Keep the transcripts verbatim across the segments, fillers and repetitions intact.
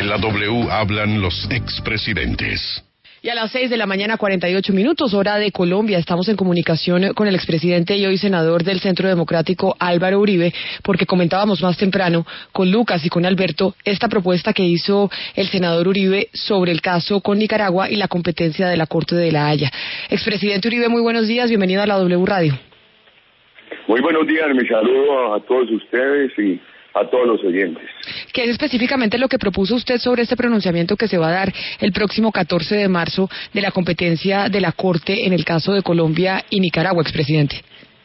En la W hablan los expresidentes. Y a las seis de la mañana, cuarenta y ocho minutos, hora de Colombia, estamos en comunicación con el expresidente y hoy senador del Centro Democrático, Álvaro Uribe, porque comentábamos más temprano con Lucas y con Alberto esta propuesta que hizo el senador Uribe sobre el caso con Nicaragua y la competencia de la Corte de la Haya. Expresidente Uribe, muy buenos días, bienvenido a la W Radio. Muy buenos días, mi saludo a todos ustedes y a todos los oyentes. ¿Qué es específicamente lo que propuso usted sobre este pronunciamiento que se va a dar el próximo catorce de marzo de la competencia de la Corte en el caso de Colombia y Nicaragua, expresidente?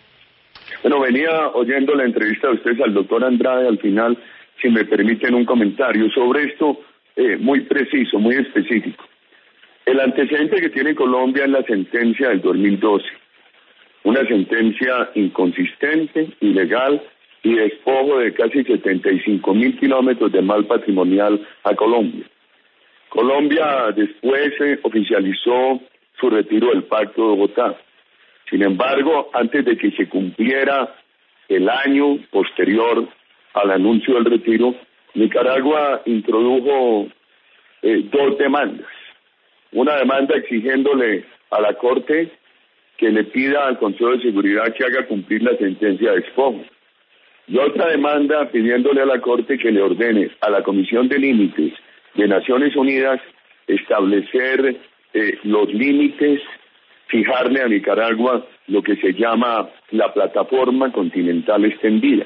Bueno, venía oyendo la entrevista de ustedes al doctor Andrade al final, si me permiten un comentario sobre esto eh, muy preciso, muy específico. El antecedente que tiene Colombia es la sentencia del dos mil doce, una sentencia inconsistente, ilegal, y despojo de casi setenta y cinco mil kilómetros de mal patrimonial a Colombia. Colombia después eh, oficializó su retiro del Pacto de Bogotá. Sin embargo, antes de que se cumpliera el año posterior al anuncio del retiro, Nicaragua introdujo eh, dos demandas. Una demanda exigiéndole a la Corte que le pida al Consejo de Seguridad que haga cumplir la sentencia de despojo. Y otra demanda pidiéndole a la Corte que le ordene a la Comisión de Límites de Naciones Unidas establecer eh, los límites, fijarle a Nicaragua lo que se llama la plataforma continental extendida.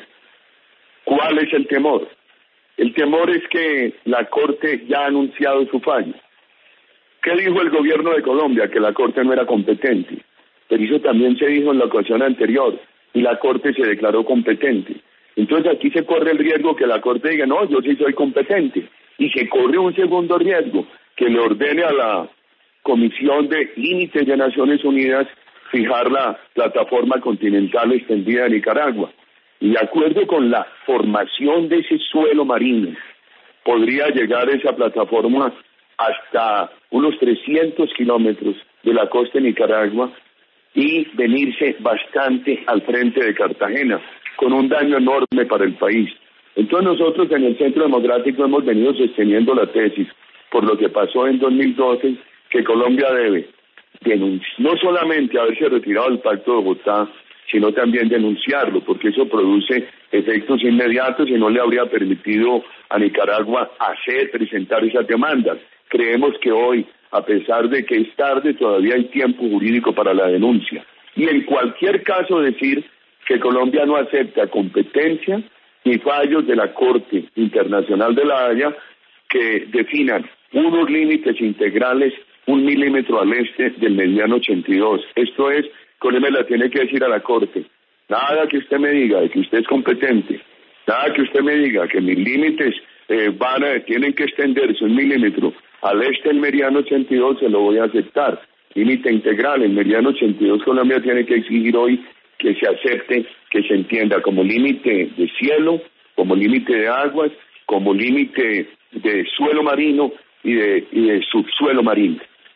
¿Cuál es el temor? El temor es que la Corte ya ha anunciado su fallo. ¿Qué dijo el gobierno de Colombia? Que la Corte no era competente. Pero eso también se dijo en la ocasión anterior y la Corte se declaró competente. Entonces aquí se corre el riesgo que la Corte diga, no, yo sí soy competente. Y se corre un segundo riesgo, que le ordene a la Comisión de Límites de Naciones Unidas fijar la plataforma continental extendida de Nicaragua. Y de acuerdo con la formación de ese suelo marino, podría llegar esa plataforma hasta unos trescientos kilómetros de la costa de Nicaragua y venirse bastante al frente de Cartagena, con un daño enorme para el país. Entonces nosotros en el Centro Democrático hemos venido sosteniendo la tesis, por lo que pasó en dos mil doce, que Colombia debe denunciar, no solamente haberse retirado del Pacto de Bogotá, sino también denunciarlo, porque eso produce efectos inmediatos y no le habría permitido a Nicaragua hacer, presentar esas demandas. Creemos que hoy, a pesar de que es tarde, todavía hay tiempo jurídico para la denuncia. Y en cualquier caso decir que Colombia no acepta competencia ni fallos de la Corte Internacional de la Haya que definan unos límites integrales un milímetro al este del mediano ochenta y dos. Esto es, Colombia la tiene que decir a la Corte, nada que usted me diga de que usted es competente, nada que usted me diga que mis límites eh, van a, tienen que extenderse un milímetro al este del meridiano ochenta y dos, se lo voy a aceptar. Límite integral, el meridiano ochenta y dos, Colombia tiene que exigir hoy que se acepte, que se entienda como límite de cielo, como límite de aguas, como límite de suelo marino y de, y de subsuelo marino.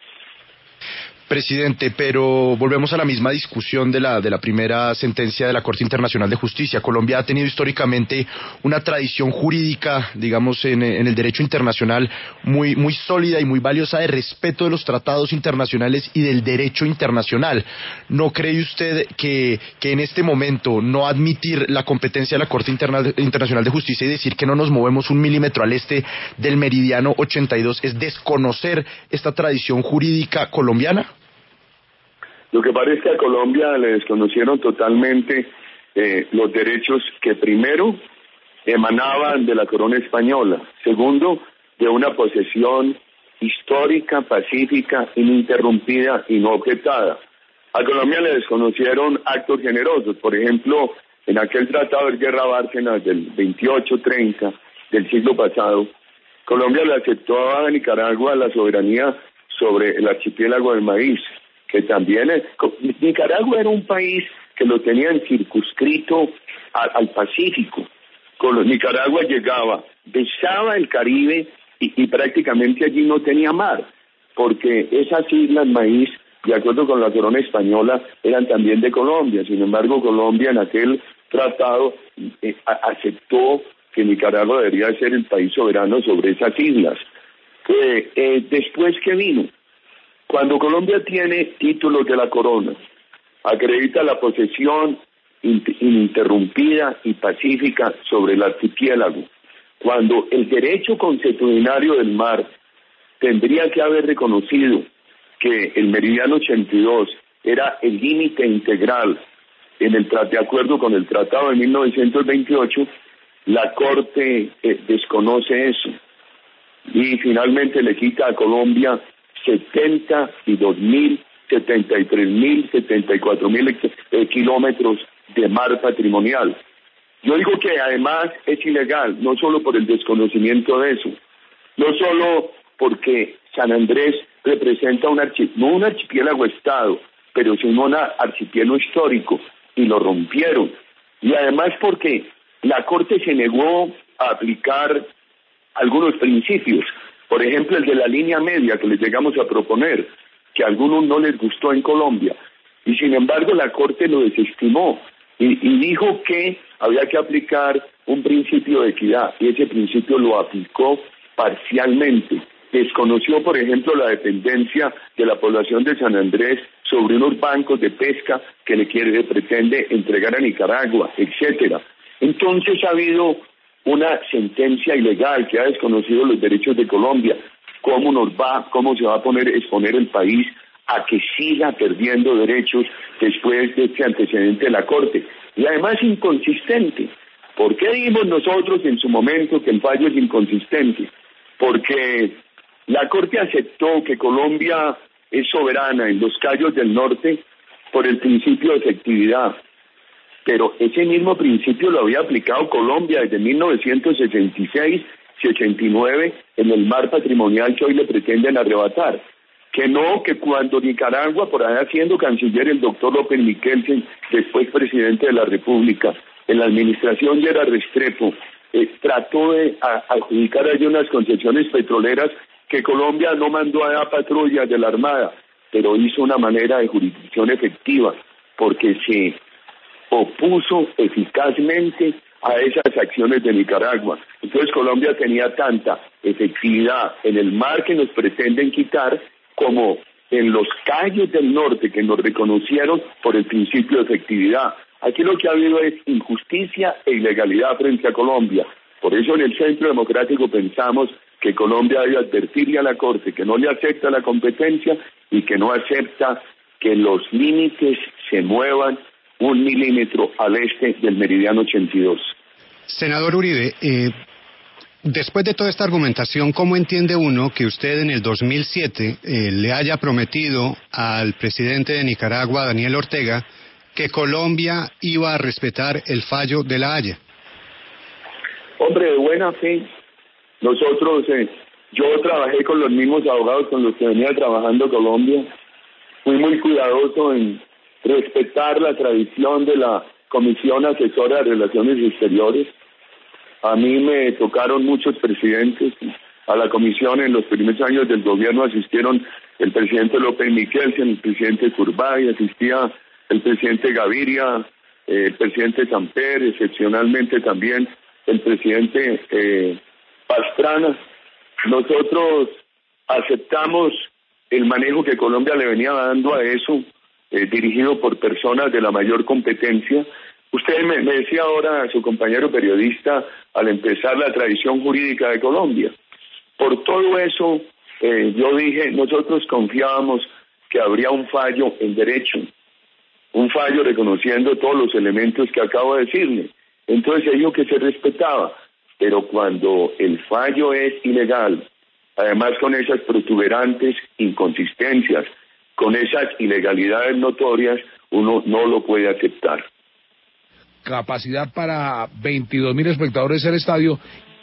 Presidente, pero volvemos a la misma discusión de la de la primera sentencia de la Corte Internacional de Justicia. Colombia ha tenido históricamente una tradición jurídica, digamos, en, en el derecho internacional muy muy sólida y muy valiosa de respeto de los tratados internacionales y del derecho internacional. ¿No cree usted que, que en este momento no admitir la competencia de la Corte Interna, Internacional de Justicia y decir que no nos movemos un milímetro al este del meridiano ochenta y dos es desconocer esta tradición jurídica colombiana? Lo que parece que a Colombia le desconocieron totalmente eh, los derechos que primero emanaban de la corona española, segundo, de una posesión histórica, pacífica, ininterrumpida y no objetada. A Colombia le desconocieron actos generosos, por ejemplo, en aquel tratado de guerra Bárcenas del veintiocho treinta del siglo pasado, Colombia le aceptó a Nicaragua la soberanía sobre el archipiélago del maíz, que también es, Nicaragua era un país que lo tenían circunscrito a, al Pacífico. Con Nicaragua llegaba, besaba el Caribe y, y prácticamente allí no tenía mar, porque esas islas maíz, de acuerdo con la corona española, eran también de Colombia. Sin embargo, Colombia en aquel tratado eh, aceptó que Nicaragua debería ser el país soberano sobre esas islas. Eh, eh, después, ¿qué vino? Cuando Colombia tiene títulos de la corona, acredita la posesión ininterrumpida y pacífica sobre el archipiélago, cuando el derecho consuetudinario del mar tendría que haber reconocido que el meridiano ochenta y dos era el límite integral en el de acuerdo con el Tratado de mil novecientos veintiocho, la Corte eh, desconoce eso y finalmente le quita a Colombia setenta y dos mil, setenta y tres mil, setenta y cuatro mil eh, kilómetros de mar patrimonial. Yo digo que además es ilegal, no solo por el desconocimiento de eso, no solo porque San Andrés representa un archipiélago, no un archipiélago-estado, pero sino un archipiélago histórico, y lo rompieron. Y además porque la Corte se negó a aplicar algunos principios, por ejemplo el de la línea media que les llegamos a proponer, que a algunos no les gustó en Colombia, y sin embargo la Corte lo desestimó y, y dijo que había que aplicar un principio de equidad, y ese principio lo aplicó parcialmente. Desconoció, por ejemplo, la dependencia de la población de San Andrés sobre unos bancos de pesca que le quiere, le pretende entregar a Nicaragua, etcétera. Entonces ha habido una sentencia ilegal que ha desconocido los derechos de Colombia. ¿Cómo nos va, cómo se va a poner exponer el país a que siga perdiendo derechos después de este antecedente de la Corte? Y además inconsistente. ¿Por qué dijimos nosotros en su momento que el fallo es inconsistente? Porque la Corte aceptó que Colombia es soberana en los Cayos del Norte por el principio de efectividad, pero ese mismo principio lo había aplicado Colombia desde mil novecientos sesenta y seis, sesenta y nueve en el mar patrimonial que hoy le pretenden arrebatar. Que no, que cuando Nicaragua, por allá siendo canciller el doctor López Michelsen, después presidente de la República, en la administración Gerard Restrepo, eh, trató de a, adjudicar allí unas concesiones petroleras que Colombia no mandó a la patrulla de la Armada, pero hizo una manera de jurisdicción efectiva, porque se opuso eficazmente a esas acciones de Nicaragua. Entonces Colombia tenía tanta efectividad en el mar que nos pretenden quitar, como en los Cayos del Norte que nos reconocieron por el principio de efectividad. Aquí lo que ha habido es injusticia e ilegalidad frente a Colombia. Por eso en el Centro Democrático pensamos que Colombia debe advertirle a la Corte que no le acepta la competencia y que no acepta que los límites se muevan un milímetro al este del meridiano ochenta y dos. Senador Uribe, eh, después de toda esta argumentación, ¿cómo entiende uno que usted en el dos mil siete eh, le haya prometido al presidente de Nicaragua, Daniel Ortega, que Colombia iba a respetar el fallo de La Haya? Hombre, de buena fe. Nosotros, eh, yo trabajé con los mismos abogados con los que venía trabajando Colombia. Fui muy cuidadoso en respetar la tradición de la Comisión Asesora de Relaciones Exteriores. A mí me tocaron muchos presidentes. A la comisión en los primeros años del gobierno asistieron el presidente López Michelsen, el presidente Turbay, asistía el presidente Gaviria, eh, el presidente Samper, excepcionalmente también el presidente eh, Pastrana. Nosotros aceptamos el manejo que Colombia le venía dando a eso, eh, dirigido por personas de la mayor competencia. Usted me, me decía ahora a su compañero periodista al empezar la tradición jurídica de Colombia. Por todo eso, eh, yo dije, nosotros confiábamos que habría un fallo en derecho, un fallo reconociendo todos los elementos que acabo de decirle. Entonces se dijo que se respetaba, pero cuando el fallo es ilegal, además con esas protuberantes inconsistencias, con esas ilegalidades notorias, uno no lo puede aceptar. Capacidad para veintidós mil espectadores el estadio.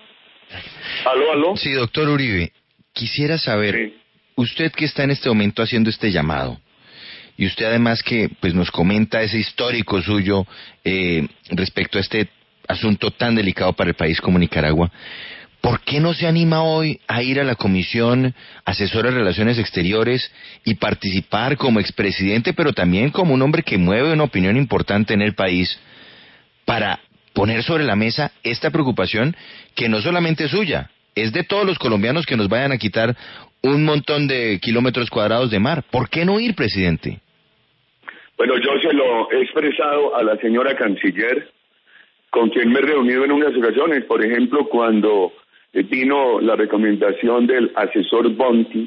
¿Aló, aló? Sí, doctor Uribe, quisiera saber, Sí. usted que está en este momento haciendo este llamado, y usted además que pues nos comenta ese histórico suyo eh, respecto a este asunto tan delicado para el país como Nicaragua, ¿por qué no se anima hoy a ir a la Comisión Asesora de Relaciones Exteriores y participar como expresidente, pero también como un hombre que mueve una opinión importante en el país, para poner sobre la mesa esta preocupación que no solamente es suya, es de todos los colombianos que nos vayan a quitar un montón de kilómetros cuadrados de mar. ¿Por qué no ir, presidente? Bueno, yo se lo he expresado a la señora canciller, con quien me he reunido en unas ocasiones. Por ejemplo, cuando vino la recomendación del asesor Bonti,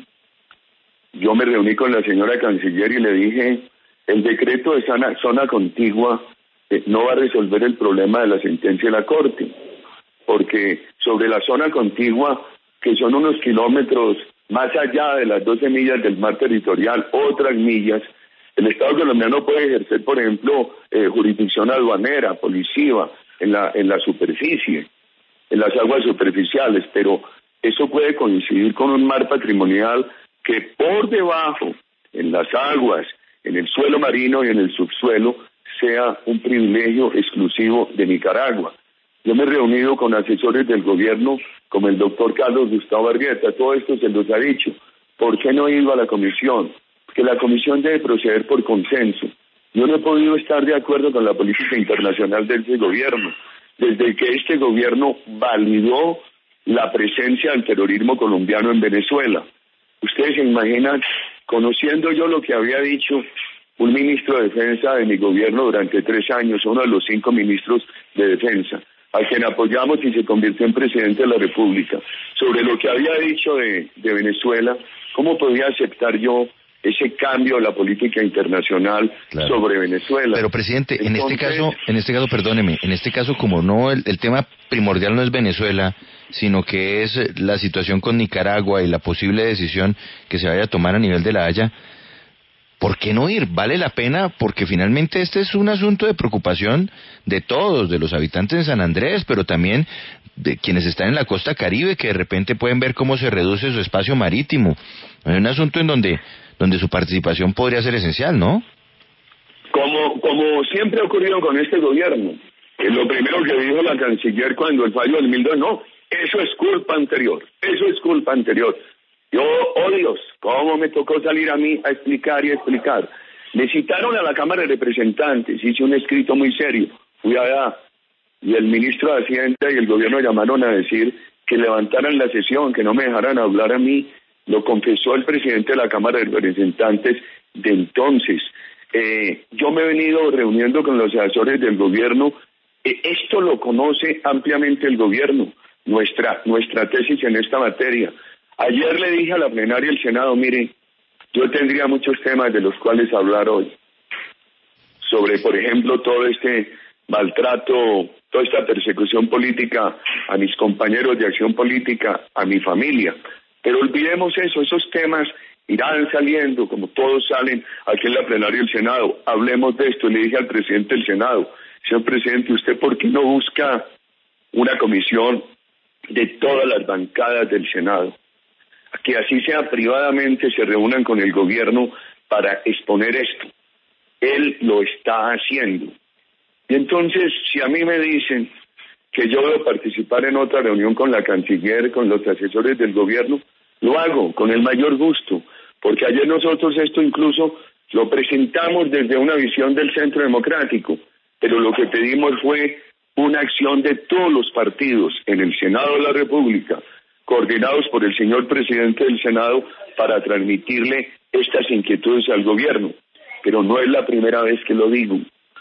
yo me reuní con la señora canciller y le dije, el decreto de zona, zona contigua eh, no va a resolver el problema de la sentencia de la Corte, porque sobre la zona contigua, que son unos kilómetros más allá de las doce millas del mar territorial, otras millas, el Estado colombiano puede ejercer, por ejemplo, eh, jurisdicción aduanera, policía, en la, en la superficie, en las aguas superficiales, pero eso puede coincidir con un mar patrimonial que por debajo, en las aguas, en el suelo marino y en el subsuelo, sea un privilegio exclusivo de Nicaragua. Yo me he reunido con asesores del gobierno, como el doctor Carlos Gustavo Argueta, todo esto se los ha dicho. ¿Por qué no he ido a la comisión? Porque la comisión debe proceder por consenso. Yo no he podido estar de acuerdo con la política internacional de este gobierno, desde que este gobierno validó la presencia del terrorismo colombiano en Venezuela. Ustedes se imaginan, conociendo yo lo que había dicho un ministro de defensa de mi gobierno durante tres años, uno de los cinco ministros de defensa, a quien apoyamos y se convirtió en presidente de la República, sobre lo que había dicho de, de Venezuela, ¿cómo podía aceptar yo ese cambio de la política internacional claro. sobre Venezuela? Pero, presidente, Entonces, en este caso, en este caso, perdóneme, en este caso, como no, el, el tema primordial no es Venezuela, sino que es la situación con Nicaragua y la posible decisión que se vaya a tomar a nivel de La Haya, ¿por qué no ir? Vale la pena, porque finalmente este es un asunto de preocupación de todos, de los habitantes de San Andrés, pero también de quienes están en la costa Caribe, que de repente pueden ver cómo se reduce su espacio marítimo. Es un asunto en donde, donde su participación podría ser esencial, ¿no? Como, como siempre ha ocurrido con este gobierno, que lo primero que dijo la canciller cuando el fallo del dos mil dos, no, eso es culpa anterior, eso es culpa anterior. Yo, oh Dios, cómo me tocó salir a mí a explicar y a explicar. Me citaron a la Cámara de Representantes, hice un escrito muy serio, fui allá, y el ministro de Hacienda y el gobierno llamaron a decir que levantaran la sesión, que no me dejaran hablar a mí. Lo confesó el presidente de la Cámara de Representantes de entonces. Eh, yo me he venido reuniendo con los asesores del gobierno. Eh, esto lo conoce ampliamente el gobierno, nuestra, nuestra tesis en esta materia. Ayer le dije a la plenaria del Senado, mire, yo tendría muchos temas de los cuales hablar hoy. Sobre, por ejemplo, todo este maltrato, toda esta persecución política a mis compañeros de acción política, a mi familia. Pero olvidemos eso, esos temas irán saliendo, como todos salen aquí en la plenaria del Senado. Hablemos de esto. Le dije al presidente del Senado, señor presidente, ¿usted por qué no busca una comisión de todas las bancadas del Senado? Que así sea privadamente se reúnan con el gobierno para exponer esto. Él lo está haciendo. Y entonces, si a mí me dicen que yo debo participar en otra reunión con la canciller, con los asesores del gobierno, lo hago con el mayor gusto, porque ayer nosotros esto incluso lo presentamos desde una visión del Centro Democrático, pero lo que pedimos fue una acción de todos los partidos en el Senado de la República, coordinados por el señor presidente del Senado, para transmitirle estas inquietudes al gobierno. Pero no es la primera vez que lo digo.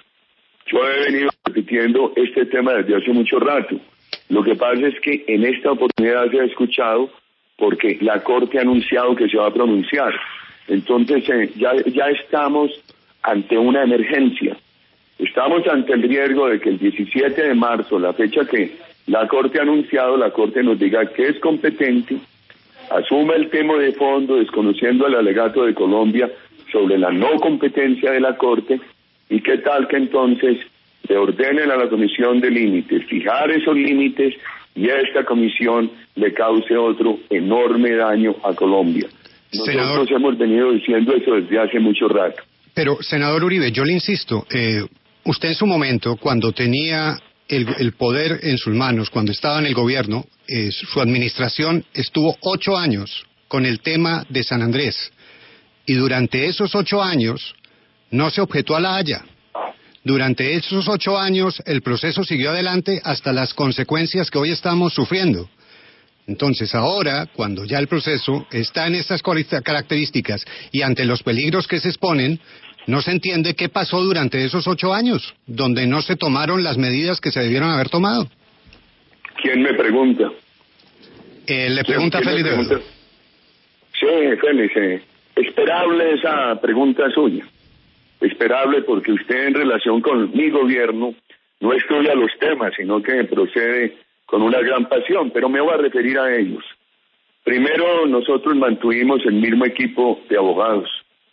Yo he venido repitiendo este tema desde hace mucho rato. Lo que pasa es que en esta oportunidad se ha escuchado porque la Corte ha anunciado que se va a pronunciar. Entonces eh, ya, ya estamos ante una emergencia. Estamos ante el riesgo de que el diecisiete de marzo, la fecha que la Corte ha anunciado, la Corte nos diga que es competente, asuma el tema de fondo, desconociendo el alegato de Colombia sobre la no competencia de la Corte, y qué tal que entonces le ordenen a la Comisión de Límites fijar esos límites y a esta comisión le cause otro enorme daño a Colombia. Nosotros senador, hemos venido diciendo eso desde hace mucho rato. Pero, senador Uribe, yo le insisto, eh, usted en su momento, cuando tenía el, el poder en sus manos, cuando estaba en el gobierno, eh, su administración estuvo ocho años con el tema de San Andrés. Y durante esos ocho años no se objetó a La Haya. Durante esos ocho años el proceso siguió adelante hasta las consecuencias que hoy estamos sufriendo. Entonces ahora, cuando ya el proceso está en estas características y ante los peligros que se exponen, no se entiende qué pasó durante esos ocho años, donde no se tomaron las medidas que se debieron haber tomado. ¿Quién me pregunta? Eh, le pregunta Félix de Bello. Sí, Félix, eh, esperable esa pregunta suya. Esperable porque usted en relación con mi gobierno no estudia los temas, sino que procede con una gran pasión, pero me voy a referir a ellos. Primero, nosotros mantuvimos el mismo equipo de abogados.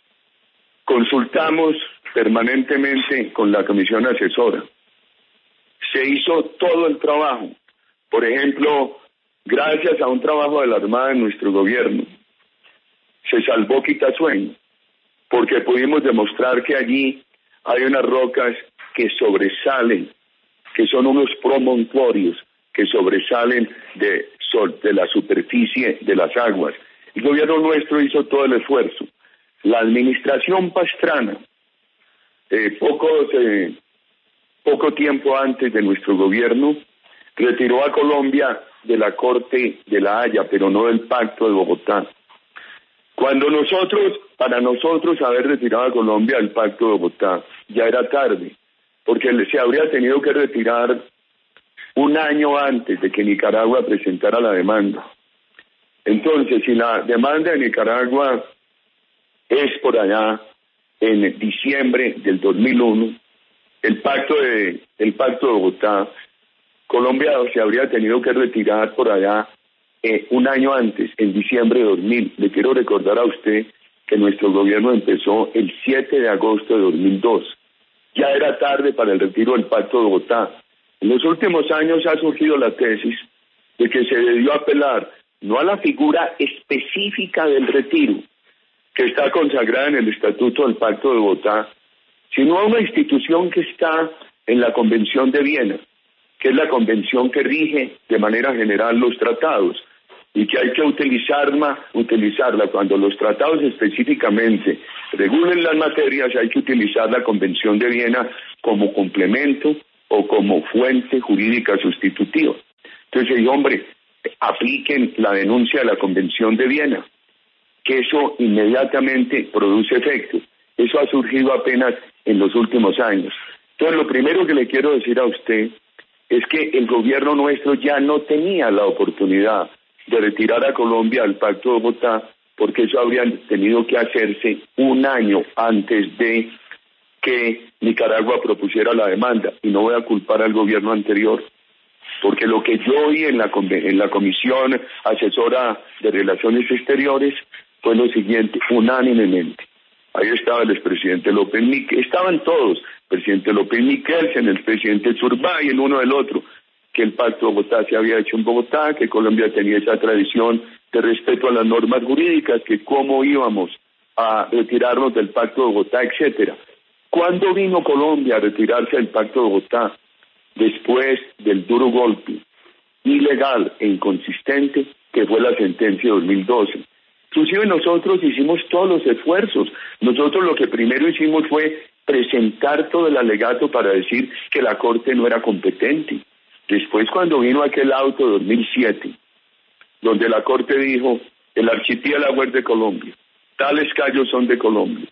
Consultamos permanentemente con la comisión asesora. Se hizo todo el trabajo. Por ejemplo, gracias a un trabajo de la Armada en nuestro gobierno, se salvó Quitasueño, porque pudimos demostrar que allí hay unas rocas que sobresalen, que son unos promontorios que sobresalen de, sol, de la superficie de las aguas. El gobierno nuestro hizo todo el esfuerzo. La administración Pastrana, eh, poco, eh, poco tiempo antes de nuestro gobierno, retiró a Colombia de la Corte de la Haya, pero no del Pacto de Bogotá. Cuando nosotros, para nosotros haber retirado a Colombia del Pacto de Bogotá, ya era tarde, porque se habría tenido que retirar un año antes de que Nicaragua presentara la demanda. Entonces, si la demanda de Nicaragua es por allá en diciembre del dos mil uno, el pacto de el pacto de Bogotá, Colombia se habría tenido que retirar por allá eh, un año antes, en diciembre de dos mil. Le quiero recordar a usted que nuestro gobierno empezó el siete de agosto de dos mil dos. Ya era tarde para el retiro del pacto de Bogotá. En los últimos años ha surgido la tesis de que se debió apelar no a la figura específica del retiro, que está consagrada en el Estatuto del Pacto de Bogotá, sino a una institución que está en la Convención de Viena, que es la convención que rige de manera general los tratados, y que hay que utilizarla, utilizarla cuando los tratados específicamente regulen las materias, hay que utilizar la Convención de Viena como complemento o como fuente jurídica sustitutiva. Entonces, digo, hombre, apliquen la denuncia de la Convención de Viena, que eso inmediatamente produce efecto. Eso ha surgido apenas en los últimos años. Entonces, lo primero que le quiero decir a usted es que el gobierno nuestro ya no tenía la oportunidad de retirar a Colombia del Pacto de Bogotá, porque eso habría tenido que hacerse un año antes de que Nicaragua propusiera la demanda. Y no voy a culpar al gobierno anterior, porque lo que yo oí en la, en la Comisión Asesora de Relaciones Exteriores fue lo siguiente, unánimemente. Ahí estaba el expresidente López Miquel, estaban todos, el presidente López Miquelsen, el presidente Zurbay, el uno del otro, que el Pacto de Bogotá se había hecho en Bogotá, que Colombia tenía esa tradición de respeto a las normas jurídicas, que cómo íbamos a retirarnos del Pacto de Bogotá, etcétera. ¿Cuándo vino Colombia a retirarse del Pacto de Bogotá? Después del duro golpe ilegal e inconsistente que fue la sentencia de dos mil doce. Inclusive nosotros hicimos todos los esfuerzos. Nosotros lo que primero hicimos fue presentar todo el alegato para decir que la Corte no era competente. Después, cuando vino aquel auto de dos mil siete, donde la Corte dijo, el archipiélago es de Colombia, tales callos son de Colombia,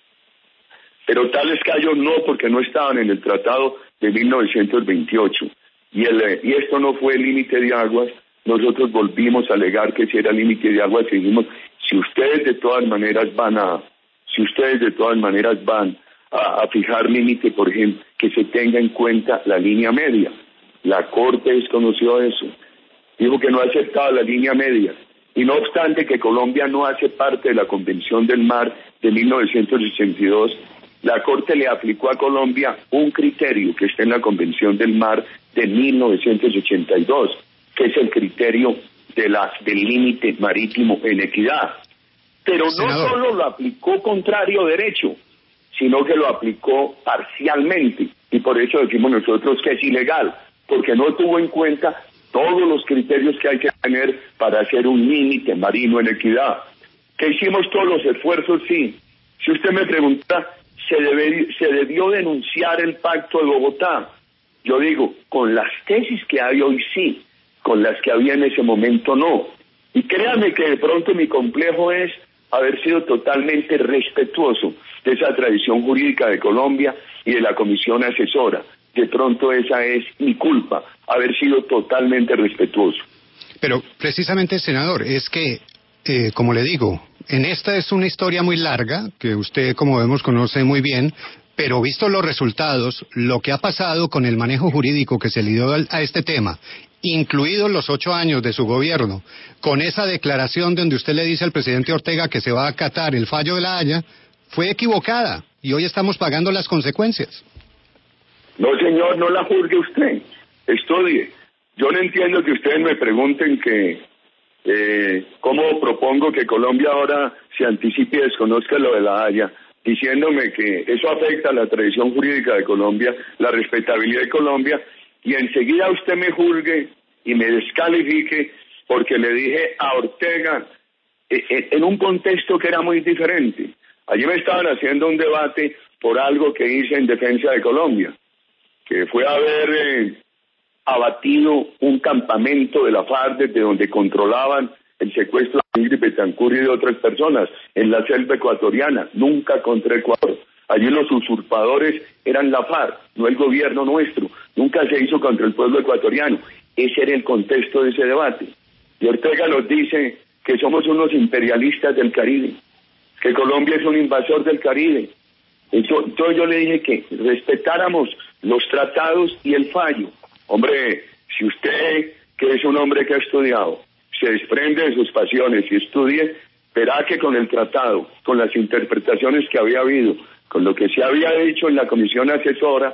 pero tales callos no, porque no estaban en el tratado de mil novecientos veintiocho, y, el, y esto no fue el límite de aguas. Nosotros volvimos a alegar que si era límite de aguas, y dijimos, si ustedes de todas maneras van a, si ustedes de todas maneras van a, a fijar límite, por ejemplo, que se tenga en cuenta la línea media. La Corte desconoció eso, dijo que no aceptaba la línea media, y no obstante que Colombia no hace parte de la Convención del Mar de mil novecientos ochenta y dos, la Corte le aplicó a Colombia un criterio que está en la Convención del Mar de mil novecientos ochenta y dos, que es el criterio de la, del límite marítimo en equidad. Pero no Senador. Solo lo aplicó contrario derecho, sino que lo aplicó parcialmente, y por eso decimos nosotros que es ilegal, porque no tuvo en cuenta todos los criterios que hay que tener para hacer un límite marino en equidad. Que hicimos todos los esfuerzos, sí. Si usted me pregunta se, debe, se debió denunciar el Pacto de Bogotá. Yo digo, con las tesis que hay hoy sí, con las que había en ese momento no. Y créanme que de pronto mi complejo es haber sido totalmente respetuoso de esa tradición jurídica de Colombia y de la comisión asesora. De pronto esa es mi culpa, haber sido totalmente respetuoso. Pero precisamente, senador, es que, eh, como le digo, en esta es una historia muy larga, que usted, como vemos, conoce muy bien, pero visto los resultados, lo que ha pasado con el manejo jurídico que se le dio a este tema, incluidos los ocho años de su gobierno, con esa declaración donde usted le dice al presidente Ortega que se va a acatar el fallo de La Haya, fue equivocada, y hoy estamos pagando las consecuencias. No, señor, no la juzgue usted, estudie. Yo no entiendo que ustedes me pregunten que eh, cómo propongo que Colombia ahora se anticipe y desconozca lo de La Haya, diciéndome que eso afecta a la tradición jurídica de Colombia, la respetabilidad de Colombia, y enseguida usted me juzgue y me descalifique porque le dije a Ortega eh, en un contexto que era muy diferente. Allí me estaban haciendo un debate por algo que hice en defensa de Colombia, que fue haber eh, abatido un campamento de la FARC desde donde controlaban el secuestro de Ingrid Betancourt y de otras personas en la selva ecuatoriana, nunca contra Ecuador. Allí los usurpadores eran la FARC, no el gobierno nuestro. Nunca se hizo contra el pueblo ecuatoriano. Ese era el contexto de ese debate. Y Ortega nos dice que somos unos imperialistas del Caribe, que Colombia es un invasor del Caribe. Eso, entonces yo le dije que respetáramos los tratados y el fallo. Hombre, si usted, que es un hombre que ha estudiado, se desprende de sus pasiones y estudie, verá que con el tratado, con las interpretaciones que había habido, con lo que se había dicho en la comisión asesora,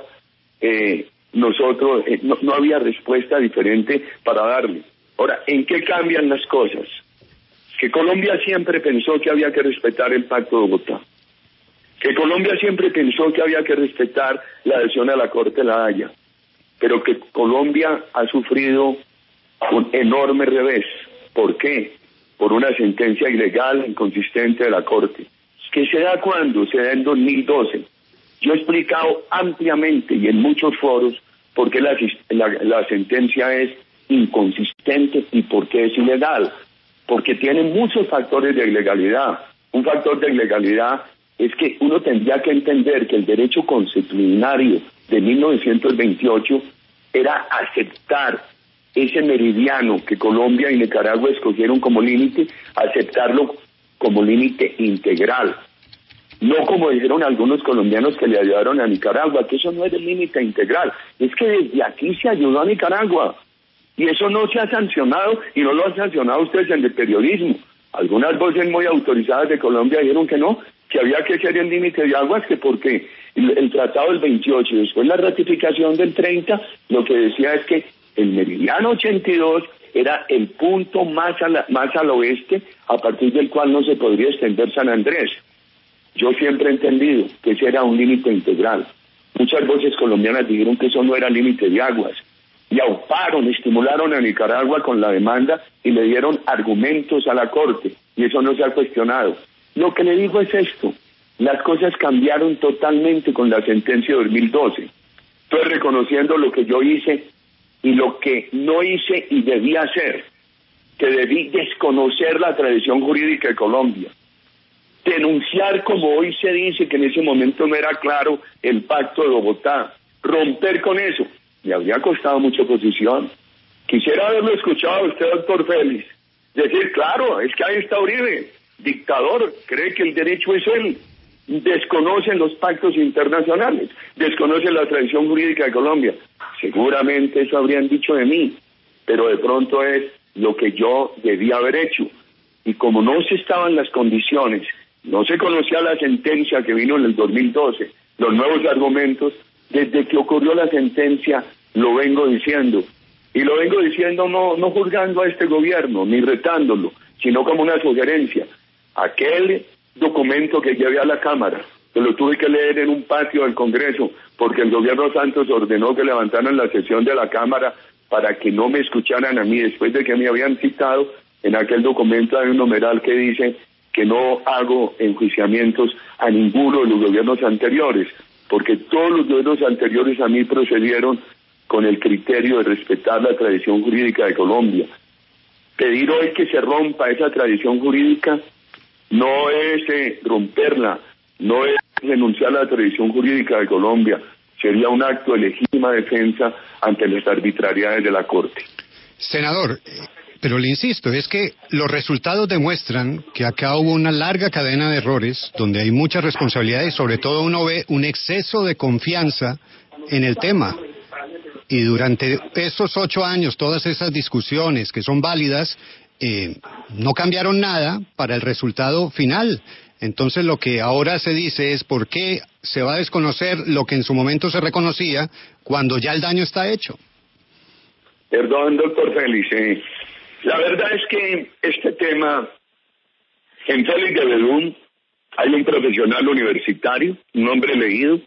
eh, nosotros eh, no, no había respuesta diferente para darle. Ahora, ¿en qué cambian las cosas? Que Colombia siempre pensó que había que respetar el Pacto de Bogotá, que Colombia siempre pensó que había que respetar la adhesión a la Corte de La Haya, pero que Colombia ha sufrido un enorme revés. ¿Por qué? Por una sentencia ilegal, inconsistente de la Corte. ¿Que se da cuándo? Se da en dos mil doce. Yo he explicado ampliamente y en muchos foros por qué la, la, la sentencia es inconsistente y por qué es ilegal. Porque tiene muchos factores de ilegalidad. Un factor de ilegalidad es que uno tendría que entender que el derecho consuetudinario de mil novecientos veintiocho era aceptar ese meridiano que Colombia y Nicaragua escogieron como límite, aceptarlo como límite integral. No como dijeron algunos colombianos que le ayudaron a Nicaragua, que eso no es el límite integral. Es que desde aquí se ayudó a Nicaragua. Y eso no se ha sancionado, y no lo han sancionado ustedes en el periodismo. Algunas voces muy autorizadas de Colombia dijeron que no, que había que ser el límite de aguas, que porque el, el tratado del veintiocho y después la ratificación del treinta, lo que decía es que el meridiano ochenta y dos era el punto más, a la, más al oeste, a partir del cual no se podría extender San Andrés. Yo siempre he entendido que ese era un límite integral. Muchas voces colombianas dijeron que eso no era límite de aguas, y auparon, estimularon a Nicaragua con la demanda y le dieron argumentos a la Corte, y eso no se ha cuestionado. Lo que le digo es esto: las cosas cambiaron totalmente con la sentencia de dos mil doce. Estoy reconociendo lo que yo hice y lo que no hice y debí hacer, que debí desconocer la tradición jurídica de Colombia, denunciar, como hoy se dice, que en ese momento no era claro el Pacto de Bogotá, romper con eso. Me habría costado mucha oposición. Quisiera haberlo escuchado a usted, doctor Félix, decir, claro, es que ahí está Uribe, dictador, cree que el derecho es él, desconocen los pactos internacionales, desconocen la tradición jurídica de Colombia. Seguramente eso habrían dicho de mí, pero de pronto es lo que yo debía haber hecho. Y como no se estaban las condiciones, no se conocía la sentencia que vino en el dos mil doce, los nuevos argumentos, desde que ocurrió la sentencia lo vengo diciendo. Y lo vengo diciendo no, no juzgando a este gobierno, ni retándolo, sino como una sugerencia. Aquel documento que llevé a la Cámara, que lo tuve que leer en un patio del Congreso, porque el gobierno Santos ordenó que levantaran la sesión de la Cámara para que no me escucharan a mí, después de que me habían citado. En aquel documento hay un numeral que dice que no hago enjuiciamientos a ninguno de los gobiernos anteriores, porque todos los gobiernos anteriores a mí procedieron con el criterio de respetar la tradición jurídica de Colombia. Pedir hoy que se rompa esa tradición jurídica no es eh, romperla, no es renunciar a la tradición jurídica de Colombia, sería un acto de legítima defensa ante las arbitrariedades de la Corte. Senador, pero le insisto, es que los resultados demuestran que acá hubo una larga cadena de errores, donde hay muchas responsabilidades, sobre todo uno ve un exceso de confianza en el tema. Y durante esos ocho años, todas esas discusiones que son válidas, eh, no cambiaron nada para el resultado final. Entonces lo que ahora se dice es por qué se va a desconocer lo que en su momento se reconocía cuando ya el daño está hecho. Perdón, doctor Félix. Eh, la verdad es que este tema, en Félix de Bedún hay un profesional universitario, un hombre leído,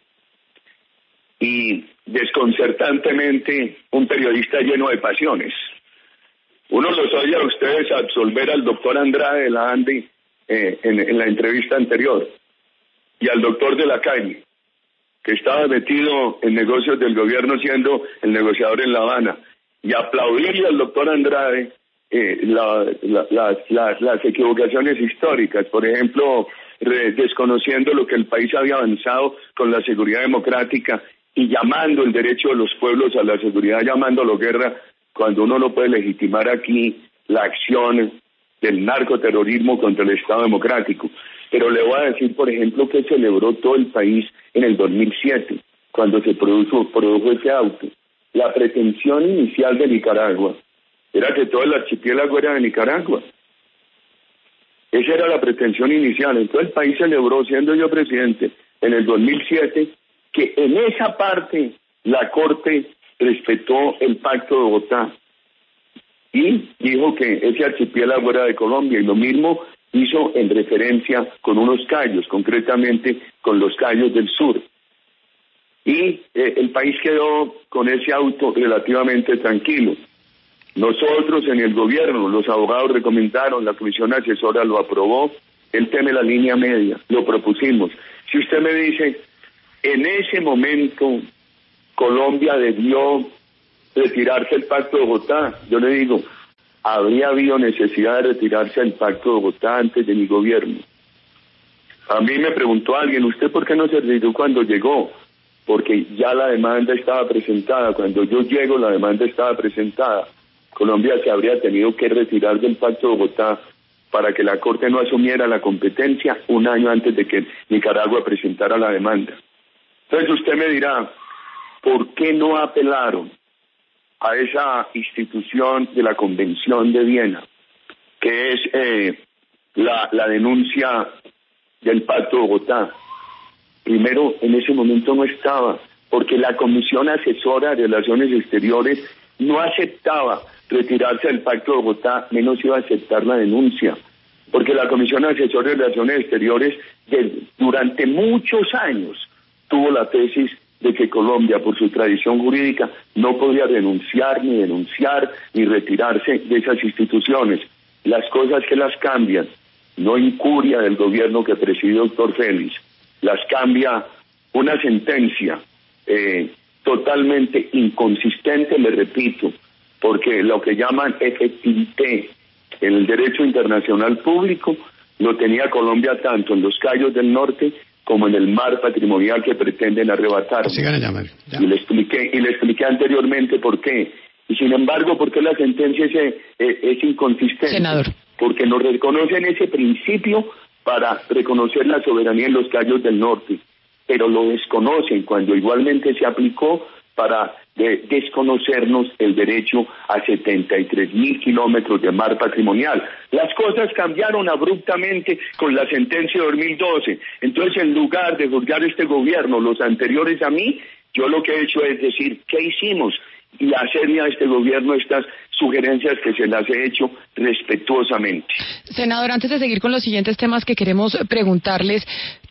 y desconcertantemente un periodista lleno de pasiones. Uno los oye a ustedes absolver al doctor Andrade de la ANDI eh, en, en la entrevista anterior, y al doctor de la calle, que estaba metido en negocios del gobierno siendo el negociador en La Habana, y aplaudirle al doctor Andrade eh, la, la, la, la, las equivocaciones históricas, por ejemplo, re, desconociendo lo que el país había avanzado con la seguridad democrática y llamando el derecho de los pueblos a la seguridad, llamándolo guerra, cuando uno no puede legitimar aquí la acción del narcoterrorismo contra el Estado democrático. Pero le voy a decir, por ejemplo, que celebró todo el país en el dos mil siete, cuando se produjo, produjo ese auto. La pretensión inicial de Nicaragua era que todo el archipiélago era de Nicaragua. Esa era la pretensión inicial. Entonces el país celebró, siendo yo presidente, en el dos mil siete, que en esa parte la Corte respetó el Pacto de Bogotá y dijo que ese archipiélago era de Colombia, y lo mismo hizo en referencia con unos cayos, concretamente con los cayos del sur. Y eh, el país quedó con ese auto relativamente tranquilo. Nosotros en el gobierno, los abogados recomendaron, la comisión asesora lo aprobó, el tema de la línea media, lo propusimos. Si usted me dice, en ese momento Colombia debió retirarse del Pacto de Bogotá, yo le digo, habría habido necesidad de retirarse del Pacto de Bogotá antes de mi gobierno. A mí me preguntó alguien, ¿usted por qué no se retiró cuando llegó? Porque ya la demanda estaba presentada. Cuando yo llego, la demanda estaba presentada. Colombia se habría tenido que retirar del Pacto de Bogotá para que la Corte no asumiera la competencia un año antes de que Nicaragua presentara la demanda. Entonces usted me dirá, ¿por qué no apelaron a esa institución de la Convención de Viena, que es eh, la, la denuncia del Pacto de Bogotá? Primero, en ese momento no estaba, porque la Comisión Asesora de Relaciones Exteriores no aceptaba retirarse del Pacto de Bogotá, menos iba a aceptar la denuncia, porque la Comisión Asesora de Relaciones Exteriores de, durante muchos años tuvo la tesis de que Colombia, por su tradición jurídica, no podía renunciar, ni denunciar, ni retirarse de esas instituciones. Las cosas que las cambian, no incuria del gobierno que preside el doctor Félix, las cambia una sentencia eh, totalmente inconsistente, le repito, porque lo que llaman efectivité en el derecho internacional público lo tenía Colombia tanto en los Cayos del Norte como en el mar patrimonial que pretenden arrebatar. Y le expliqué, y le expliqué anteriormente por qué. Y sin embargo, ¿por qué la sentencia es, eh, es inconsistente? Senador. Porque no reconocen ese principio para reconocer la soberanía en los Cayos del Norte, pero lo desconocen cuando igualmente se aplicó para de desconocernos el derecho a setenta y tres mil kilómetros de mar patrimonial. Las cosas cambiaron abruptamente con la sentencia de dos mil doce. Entonces, en lugar de juzgar este gobierno, los anteriores a mí, yo lo que he hecho es decir, ¿qué hicimos? Y hacerle a este gobierno estas sugerencias que se las he hecho respetuosamente. Senador, antes de seguir con los siguientes temas que queremos preguntarles,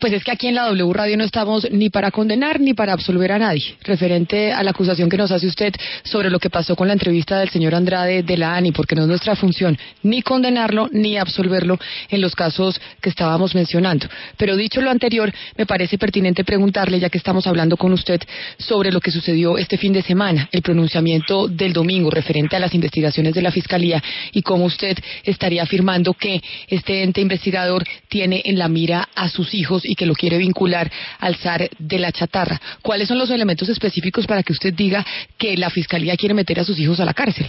Pues es que aquí en la W Radio no estamos ni para condenar ni para absolver a nadie, referente a la acusación que nos hace usted sobre lo que pasó con la entrevista del señor Andrade de la ANI, porque no es nuestra función ni condenarlo ni absolverlo en los casos que estábamos mencionando. Pero dicho lo anterior, me parece pertinente preguntarle, ya que estamos hablando con usted, sobre lo que sucedió este fin de semana, el pronunciamiento del domingo referente a las investigaciones de la Fiscalía y cómo usted estaría afirmando que este ente investigador tiene en la mira a sus hijos y que lo quiere vincular al zar de la chatarra. ¿Cuáles son los elementos específicos para que usted diga que la Fiscalía quiere meter a sus hijos a la cárcel?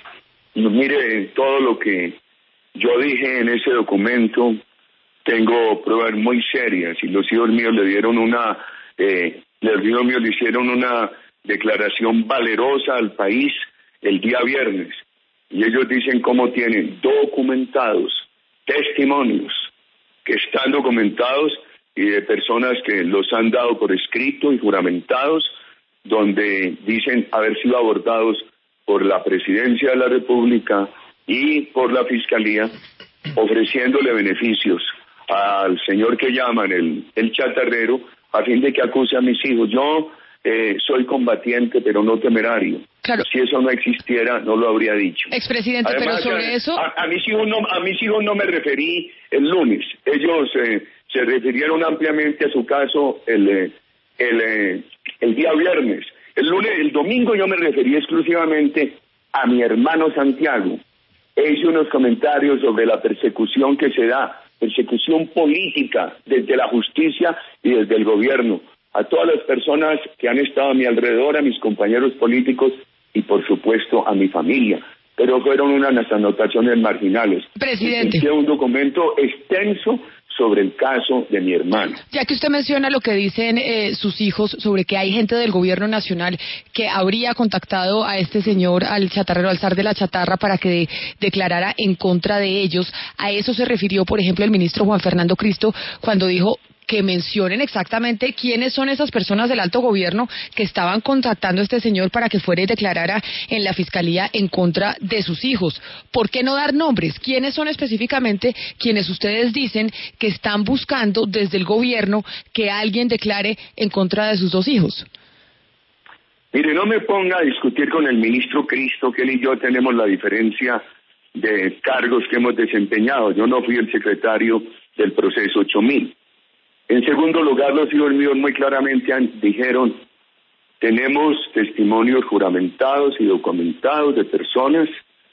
No, mire, todo lo que yo dije en ese documento, tengo pruebas muy serias y los hijos míos le dieron una, eh, los hijos míos le hicieron una declaración valerosa al país el día viernes y ellos dicen cómo tienen documentados testimonios que están documentados y de personas que los han dado por escrito y juramentados, donde dicen haber sido abordados por la Presidencia de la República y por la Fiscalía, ofreciéndole beneficios al señor que llaman el, el chatarrero, a fin de que acuse a mis hijos. Yo eh, soy combatiente, pero no temerario. Claro. Si eso no existiera, no lo habría dicho. Expresidente, Además, pero sobre a, eso... A, a, mis hijos no, a mis hijos no me referí el lunes. Ellos eh, se refirieron ampliamente a su caso el, el, el, el día viernes. El lunes, el domingo yo me referí exclusivamente a mi hermano Santiago. Hice unos comentarios sobre la persecución que se da, persecución política desde la justicia y desde el gobierno, a todas las personas que han estado a mi alrededor, a mis compañeros políticos y por supuesto a mi familia. Pero fueron unas anotaciones marginales. Presidente. Hice un documento extenso sobre el caso de mi hermano. Ya que usted menciona lo que dicen eh, sus hijos sobre que hay gente del gobierno nacional que habría contactado a este señor, al chatarrero, al zar de la chatarra, para que de, declarara en contra de ellos, a eso se refirió, por ejemplo, el ministro Juan Fernando Cristo cuando dijo que mencionen exactamente quiénes son esas personas del alto gobierno que estaban contactando a este señor para que fuera y declarara en la Fiscalía en contra de sus hijos. ¿Por qué no dar nombres? ¿Quiénes son específicamente quienes ustedes dicen que están buscando desde el gobierno que alguien declare en contra de sus dos hijos? Mire, no me ponga a discutir con el ministro Cristo, que él y yo tenemos la diferencia de cargos que hemos desempeñado. Yo no fui el secretario del proceso ocho mil. En segundo lugar, los hijos míos muy claramente han, dijeron, tenemos testimonios juramentados y documentados de personas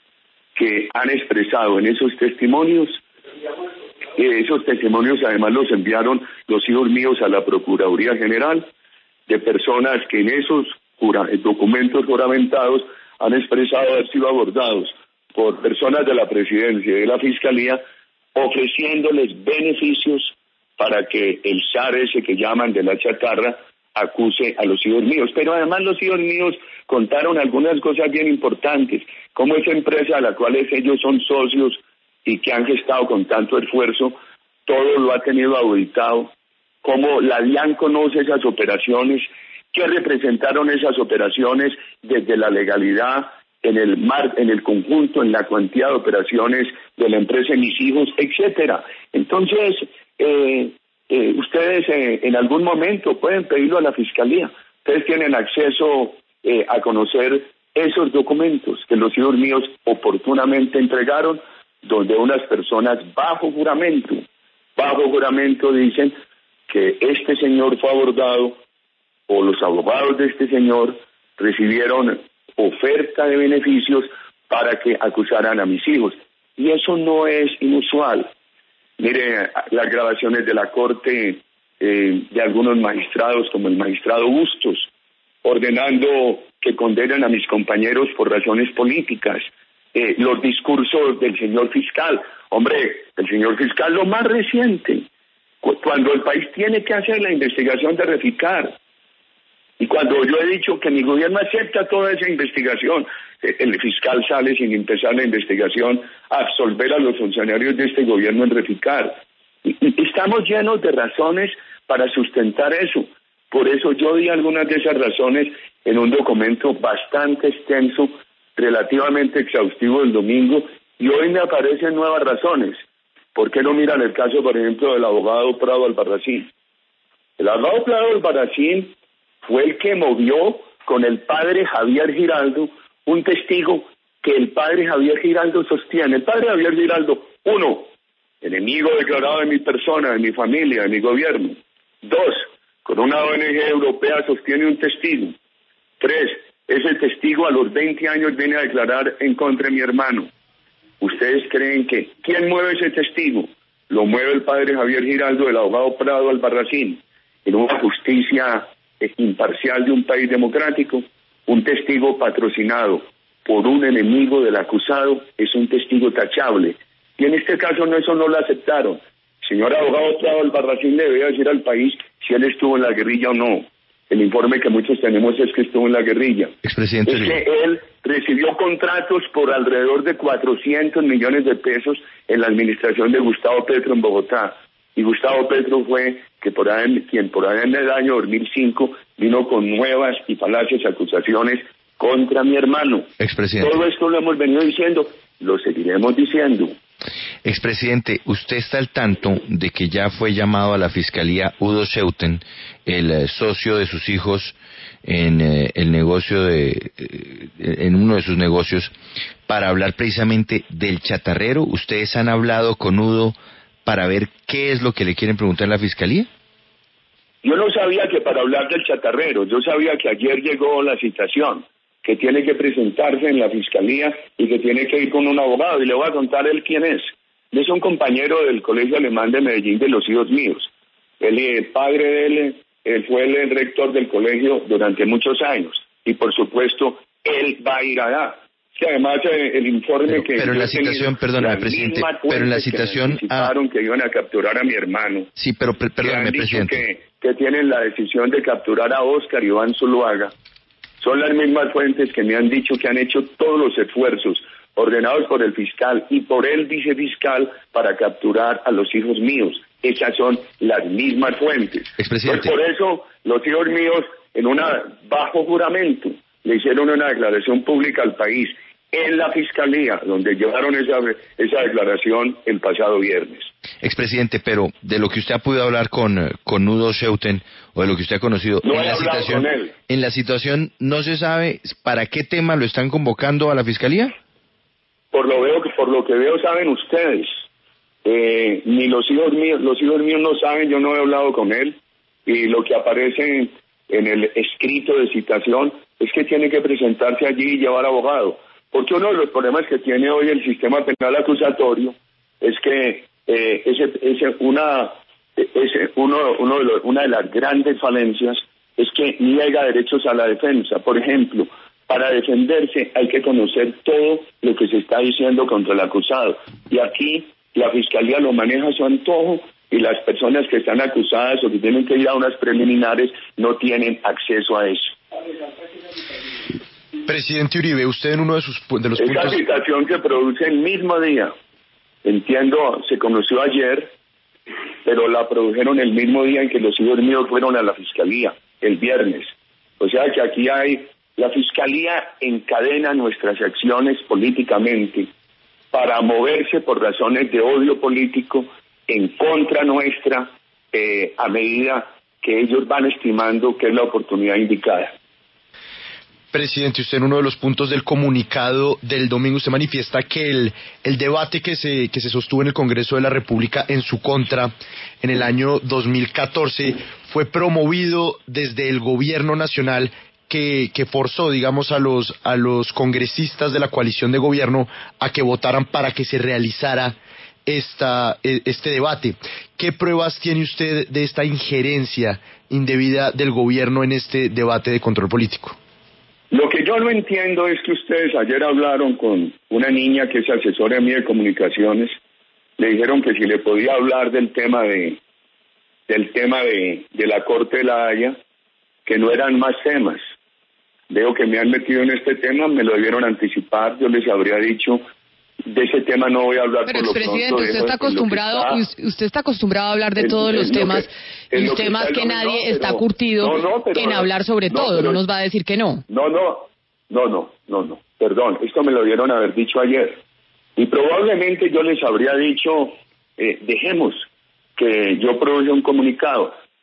que han expresado en esos testimonios, eh, esos testimonios además los enviaron los hijos míos a la Procuraduría General, de personas que en esos jura, documentos juramentados han expresado haber sido abordados por personas de la Presidencia y de la Fiscalía, ofreciéndoles beneficios para que el zar ese que llaman de la chatarra acuse a los hijos míos. Pero además los hijos míos contaron algunas cosas bien importantes, como esa empresa a la cual ellos son socios y que han gestado con tanto esfuerzo, todo lo ha tenido auditado, cómo la DIAN conoce esas operaciones, qué representaron esas operaciones desde la legalidad, en el mar, en el conjunto, en la cuantía de operaciones de la empresa de mis hijos, etcétera. Entonces, eh, eh, ustedes eh, en algún momento pueden pedirlo a la Fiscalía. Ustedes tienen acceso eh, a conocer esos documentos que los hijos míos oportunamente entregaron, donde unas personas bajo juramento, bajo juramento dicen que este señor fue abordado, o los abogados de este señor recibieron oferta de beneficios para que acusaran a mis hijos. Y eso no es inusual. Mire, las grabaciones de la Corte eh, de algunos magistrados, como el magistrado Bustos, ordenando que condenen a mis compañeros por razones políticas. Eh, los discursos del señor fiscal. Hombre, el señor fiscal, lo más reciente, cu- cuando el país tiene que hacer la investigación de Reficar, y cuando yo he dicho que mi gobierno acepta toda esa investigación, el fiscal sale sin empezar la investigación a absolver a los funcionarios de este gobierno en Reficar. Y, y estamos llenos de razones para sustentar eso. Por eso yo di algunas de esas razones en un documento bastante extenso, relativamente exhaustivo el domingo, y hoy me aparecen nuevas razones. ¿Por qué no miran el caso, por ejemplo, del abogado Prado Albarracín? El abogado Prado Albarracín fue el que movió con el padre Javier Giraldo un testigo que el padre Javier Giraldo sostiene. El padre Javier Giraldo, uno, enemigo declarado de mi persona, de mi familia, de mi gobierno. Dos, con una O N G europea sostiene un testigo. Tres, ese testigo a los veinte años viene a declarar en contra de mi hermano. ¿Ustedes creen que quién mueve ese testigo? Lo mueve el padre Javier Giraldo, el abogado Prado Albarracín, en una justicia imparcial de un país democrático. Un testigo patrocinado por un enemigo del acusado es un testigo tachable. Y en este caso no, eso no lo aceptaron. Señor abogado Prado Albarracín le debe decir al país si él estuvo en la guerrilla o no. El informe que muchos tenemos es que estuvo en la guerrilla. Expresidente, es que él recibió contratos por alrededor de cuatrocientos millones de pesos en la administración de Gustavo Petro en Bogotá. Y Gustavo Petro fue que por ahí, quien por ahí en el año dos mil cinco vino con nuevas y falaces acusaciones contra mi hermano. Expresidente. Todo esto lo hemos venido diciendo, lo seguiremos diciendo. Expresidente, ¿usted está al tanto de que ya fue llamado a la Fiscalía Udo Scheuten, el eh, socio de sus hijos en eh, el negocio de, eh, en uno de sus negocios, para hablar precisamente del chatarrero? ¿Ustedes han hablado con Udo para ver qué es lo que le quieren preguntar a la Fiscalía? Yo no sabía que para hablar del chatarrero, yo sabía que ayer llegó la citación, que tiene que presentarse en la Fiscalía y que tiene que ir con un abogado, y le voy a contar él quién es. Él es un compañero del Colegio Alemán de Medellín de los hijos míos. Él, el padre de él, él fue el rector del colegio durante muchos años, y por supuesto, él va a ir allá. Que además eh, el informe pero, que... Pero en la citación, perdóname, presidente, pero en la citación... Que ah, que iban a capturar a mi hermano. Sí, pero per, perdóname, presidente. Que, que tienen la decisión de capturar a Óscar Iván Zuluaga. Son las mismas fuentes que me han dicho que han hecho todos los esfuerzos ordenados por el fiscal y por el vicefiscal para capturar a los hijos míos. Esas son las mismas fuentes. Expresidente. Pues por eso los hijos míos, en una bajo juramento, le hicieron una declaración pública al país en la Fiscalía, donde llevaron esa, esa declaración el pasado viernes. Expresidente, pero de lo que usted ha podido hablar con, con Udo Scheuten, o de lo que usted ha conocido, no en, he la situación, con él. en la situación no se sabe para qué tema lo están convocando a la Fiscalía. Por lo, veo, por lo que veo saben ustedes, eh, ni los hijos míos, los hijos míos no saben, yo no he hablado con él, y lo que aparece en el escrito de citación es que tiene que presentarse allí y llevar abogado. Porque uno de los problemas que tiene hoy el sistema penal acusatorio es que eh, ese, ese, una, ese, uno, uno de los, una de las grandes falencias es que niega derechos a la defensa. Por ejemplo, para defenderse hay que conocer todo lo que se está diciendo contra el acusado. Y aquí la Fiscalía lo maneja a su antojo y las personas que están acusadas o que tienen que ir a unas preliminares no tienen acceso a eso. Presidente Uribe, usted en uno de sus de los Esta puntos... citación se produce el mismo día. Entiendo, se conoció ayer, pero la produjeron el mismo día en que los hijos míos fueron a la Fiscalía, el viernes. O sea que aquí hay... La Fiscalía encadena nuestras acciones políticamente para moverse por razones de odio político en contra nuestra eh, a medida que ellos van estimando que es la oportunidad indicada. Presidente, usted en uno de los puntos del comunicado del domingo usted manifiesta que el, el debate que se, que se sostuvo en el Congreso de la República en su contra en el año dos mil catorce fue promovido desde el gobierno nacional que, que forzó, digamos, a los, a los congresistas de la coalición de gobierno a que votaran para que se realizara esta, este debate. ¿Qué pruebas tiene usted de esta injerencia indebida del gobierno en este debate de control político? Lo que yo no entiendo es que ustedes ayer hablaron con una niña que es asesora mía de comunicaciones, le dijeron que si le podía hablar del tema de del tema de, de la Corte de la Haya, que no eran más temas. Veo que me han metido en este tema, me lo debieron anticipar, yo les habría dicho, de ese tema no voy a hablar. Pero, por lo expresidente, pronto, usted está acostumbrado, está, usted está acostumbrado a hablar de todos los temas, que, y los temas que, que nadie no, pero, está curtido no, no, pero, en hablar sobre no, todo, pero, no nos va a decir que no. No, no, no, no, no, no, perdón, esto me lo dieron haber dicho ayer, y probablemente yo les habría dicho, eh, dejemos que yo produzca un comunicado.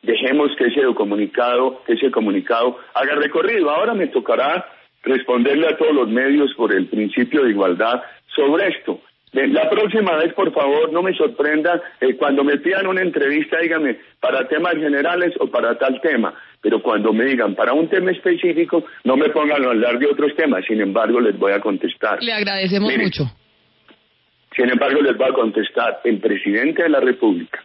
dejemos que ese comunicado, que ese comunicado haga recorrido. Ahora me tocará responderle a todos los medios por el principio de igualdad sobre esto. La próxima vez, por favor, no me sorprenda eh, cuando me pidan una entrevista, díganme para temas generales o para tal tema, pero cuando me digan para un tema específico, no me pongan a hablar de otros temas, sin embargo, les voy a contestar. Le agradecemos Miren, mucho. Sin embargo, les voy a contestar, el presidente de la República,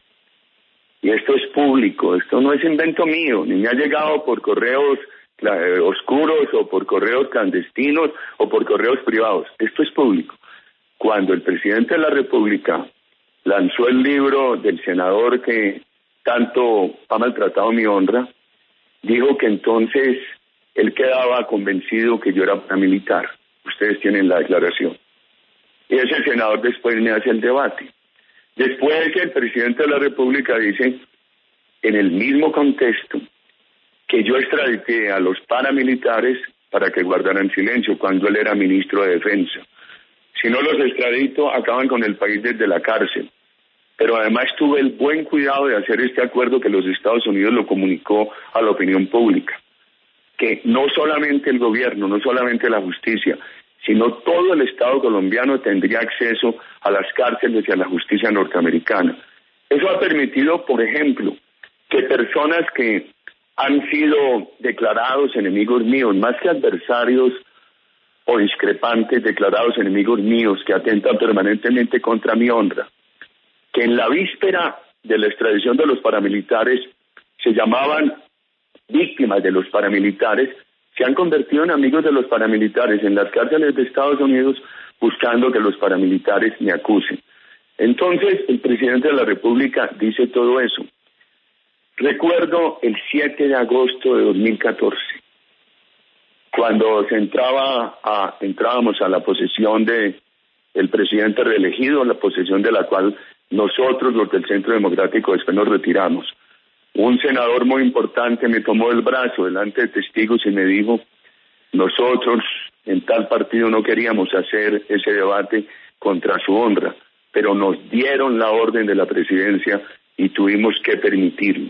y esto es público, esto no es invento mío, ni me ha llegado por correos eh, oscuros o por correos clandestinos o por correos privados, esto es público. Cuando el presidente de la República lanzó el libro del senador que tanto ha maltratado mi honra, dijo que entonces él quedaba convencido que yo era paramilitar. Ustedes tienen la declaración. Y ese senador después me hace el debate. Después que el presidente de la República dice, en el mismo contexto, que yo extradité a los paramilitares para que guardaran silencio cuando él era ministro de Defensa. Si no los extradito, acaban con el país desde la cárcel. Pero además tuve el buen cuidado de hacer este acuerdo que los Estados Unidos lo comunicó a la opinión pública. Que no solamente el gobierno, no solamente la justicia, sino todo el Estado colombiano tendría acceso a las cárceles y a la justicia norteamericana. Eso ha permitido, por ejemplo, que personas que han sido declarados enemigos míos, más que adversarios o discrepantes, declarados enemigos míos que atentan permanentemente contra mi honra, que en la víspera de la extradición de los paramilitares se llamaban víctimas de los paramilitares, se han convertido en amigos de los paramilitares en las cárceles de Estados Unidos buscando que los paramilitares me acusen. Entonces, el presidente de la República dice todo eso. Recuerdo el siete de agosto de dos mil catorce, cuando se entraba a, entrábamos a la posesión de el presidente reelegido, la posesión de la cual nosotros, los del Centro Democrático, después nos retiramos. Un senador muy importante me tomó el brazo delante de testigos y me dijo, nosotros en tal partido no queríamos hacer ese debate contra su honra, pero nos dieron la orden de la presidencia y tuvimos que permitirlo.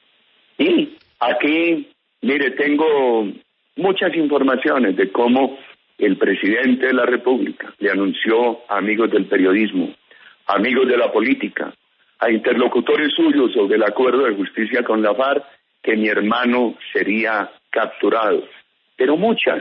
Y aquí, mire, tengo muchas informaciones de cómo el presidente de la República le anunció a amigos del periodismo, amigos de la política, a interlocutores suyos sobre el acuerdo de justicia con la FARC, que mi hermano sería capturado. Pero muchas.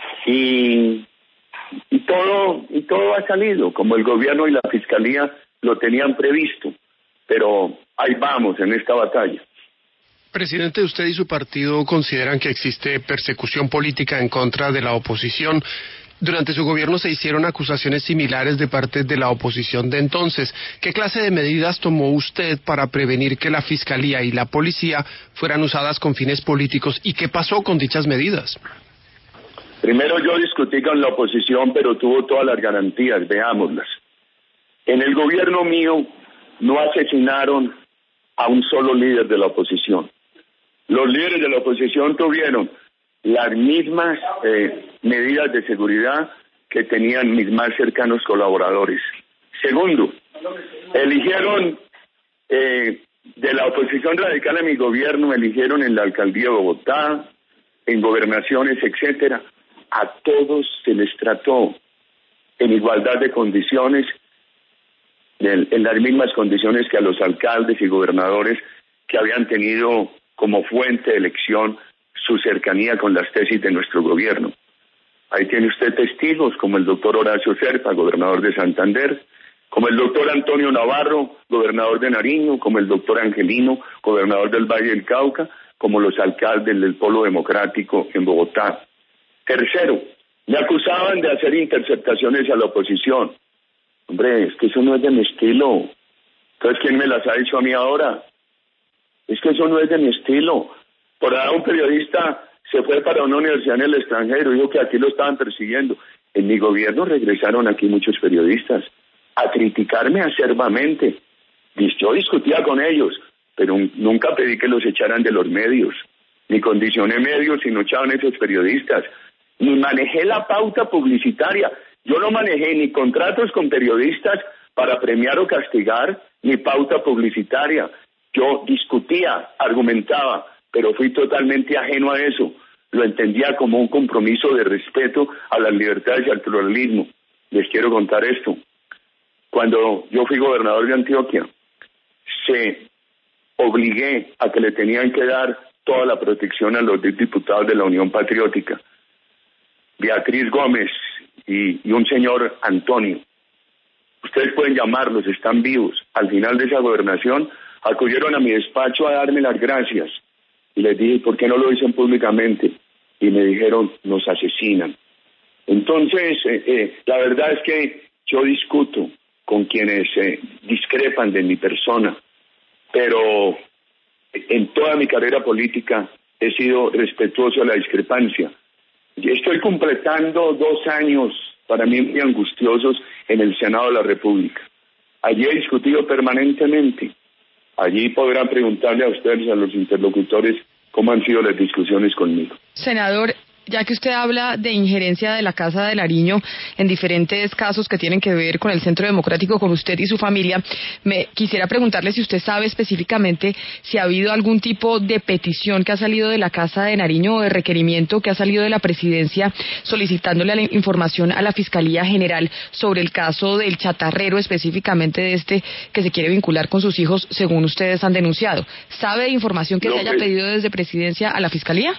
Y, y todo y todo ha salido, como el gobierno y la fiscalía lo tenían previsto. Pero ahí vamos en esta batalla. Presidente, usted y su partido consideran que existe persecución política en contra de la oposición. Durante su gobierno se hicieron acusaciones similares de parte de la oposición de entonces. ¿Qué clase de medidas tomó usted para prevenir que la Fiscalía y la Policía fueran usadas con fines políticos? ¿Y qué pasó con dichas medidas? Primero yo discutí con la oposición, pero tuvo todas las garantías, veámoslas. En el gobierno mío no asesinaron a un solo líder de la oposición. Los líderes de la oposición tuvieron las mismas eh, medidas de seguridad que tenían mis más cercanos colaboradores. Segundo, eligieron eh, de la oposición radical a mi gobierno, eligieron en la alcaldía de Bogotá, en gobernaciones, etcétera. A todos se les trató en igualdad de condiciones, en, en las mismas condiciones que a los alcaldes y gobernadores que habían tenido como fuente de elección su cercanía con las tesis de nuestro gobierno. Ahí tiene usted testigos como el doctor Horacio Serpa, gobernador de Santander, como el doctor Antonio Navarro, gobernador de Nariño, como el doctor Angelino, gobernador del Valle del Cauca, como los alcaldes del Polo Democrático en Bogotá. Tercero, me acusaban de hacer interceptaciones a la oposición. Hombre, es que eso no es de mi estilo. Entonces, ¿quién me las ha dicho a mí ahora? Es que eso no es de mi estilo. Por ahora un periodista se fue para una universidad en el extranjero y dijo que aquí lo estaban persiguiendo. En mi gobierno regresaron aquí muchos periodistas a criticarme acerbamente. Yo discutía con ellos, pero nunca pedí que los echaran de los medios, ni condicioné medios si no echaban esos periodistas, ni manejé la pauta publicitaria. Yo no manejé ni contratos con periodistas para premiar o castigar, ni pauta publicitaria. Yo discutía, argumentaba, pero fui totalmente ajeno a eso. Lo entendía como un compromiso de respeto a las libertades y al pluralismo. Les quiero contar esto. Cuando yo fui gobernador de Antioquia, se obligué a que le tenían que dar toda la protección a los diputados de la Unión Patriótica, Beatriz Gómez y, y un señor Antonio. Ustedes pueden llamarlos, están vivos. Al final de esa gobernación, acudieron a mi despacho a darme las gracias. Y les dije, ¿por qué no lo dicen públicamente? Y me dijeron, nos asesinan. Entonces, eh, eh, la verdad es que yo discuto con quienes eh, discrepan de mi persona, pero en toda mi carrera política he sido respetuoso a la discrepancia. Y estoy completando dos años, para mí muy angustiosos, en el Senado de la República. Allí he discutido permanentemente. Allí podrán preguntarle a ustedes, a los interlocutores, cómo han sido las discusiones conmigo. Senador, ya que usted habla de injerencia de la Casa de Nariño en diferentes casos que tienen que ver con el Centro Democrático, con usted y su familia, me quisiera preguntarle si usted sabe específicamente si ha habido algún tipo de petición que ha salido de la Casa de Nariño o de requerimiento que ha salido de la presidencia solicitándole la información a la Fiscalía General sobre el caso del chatarrero, específicamente de este que se quiere vincular con sus hijos, según ustedes han denunciado. ¿Sabe de información que no, se haya pues... pedido desde presidencia a la Fiscalía?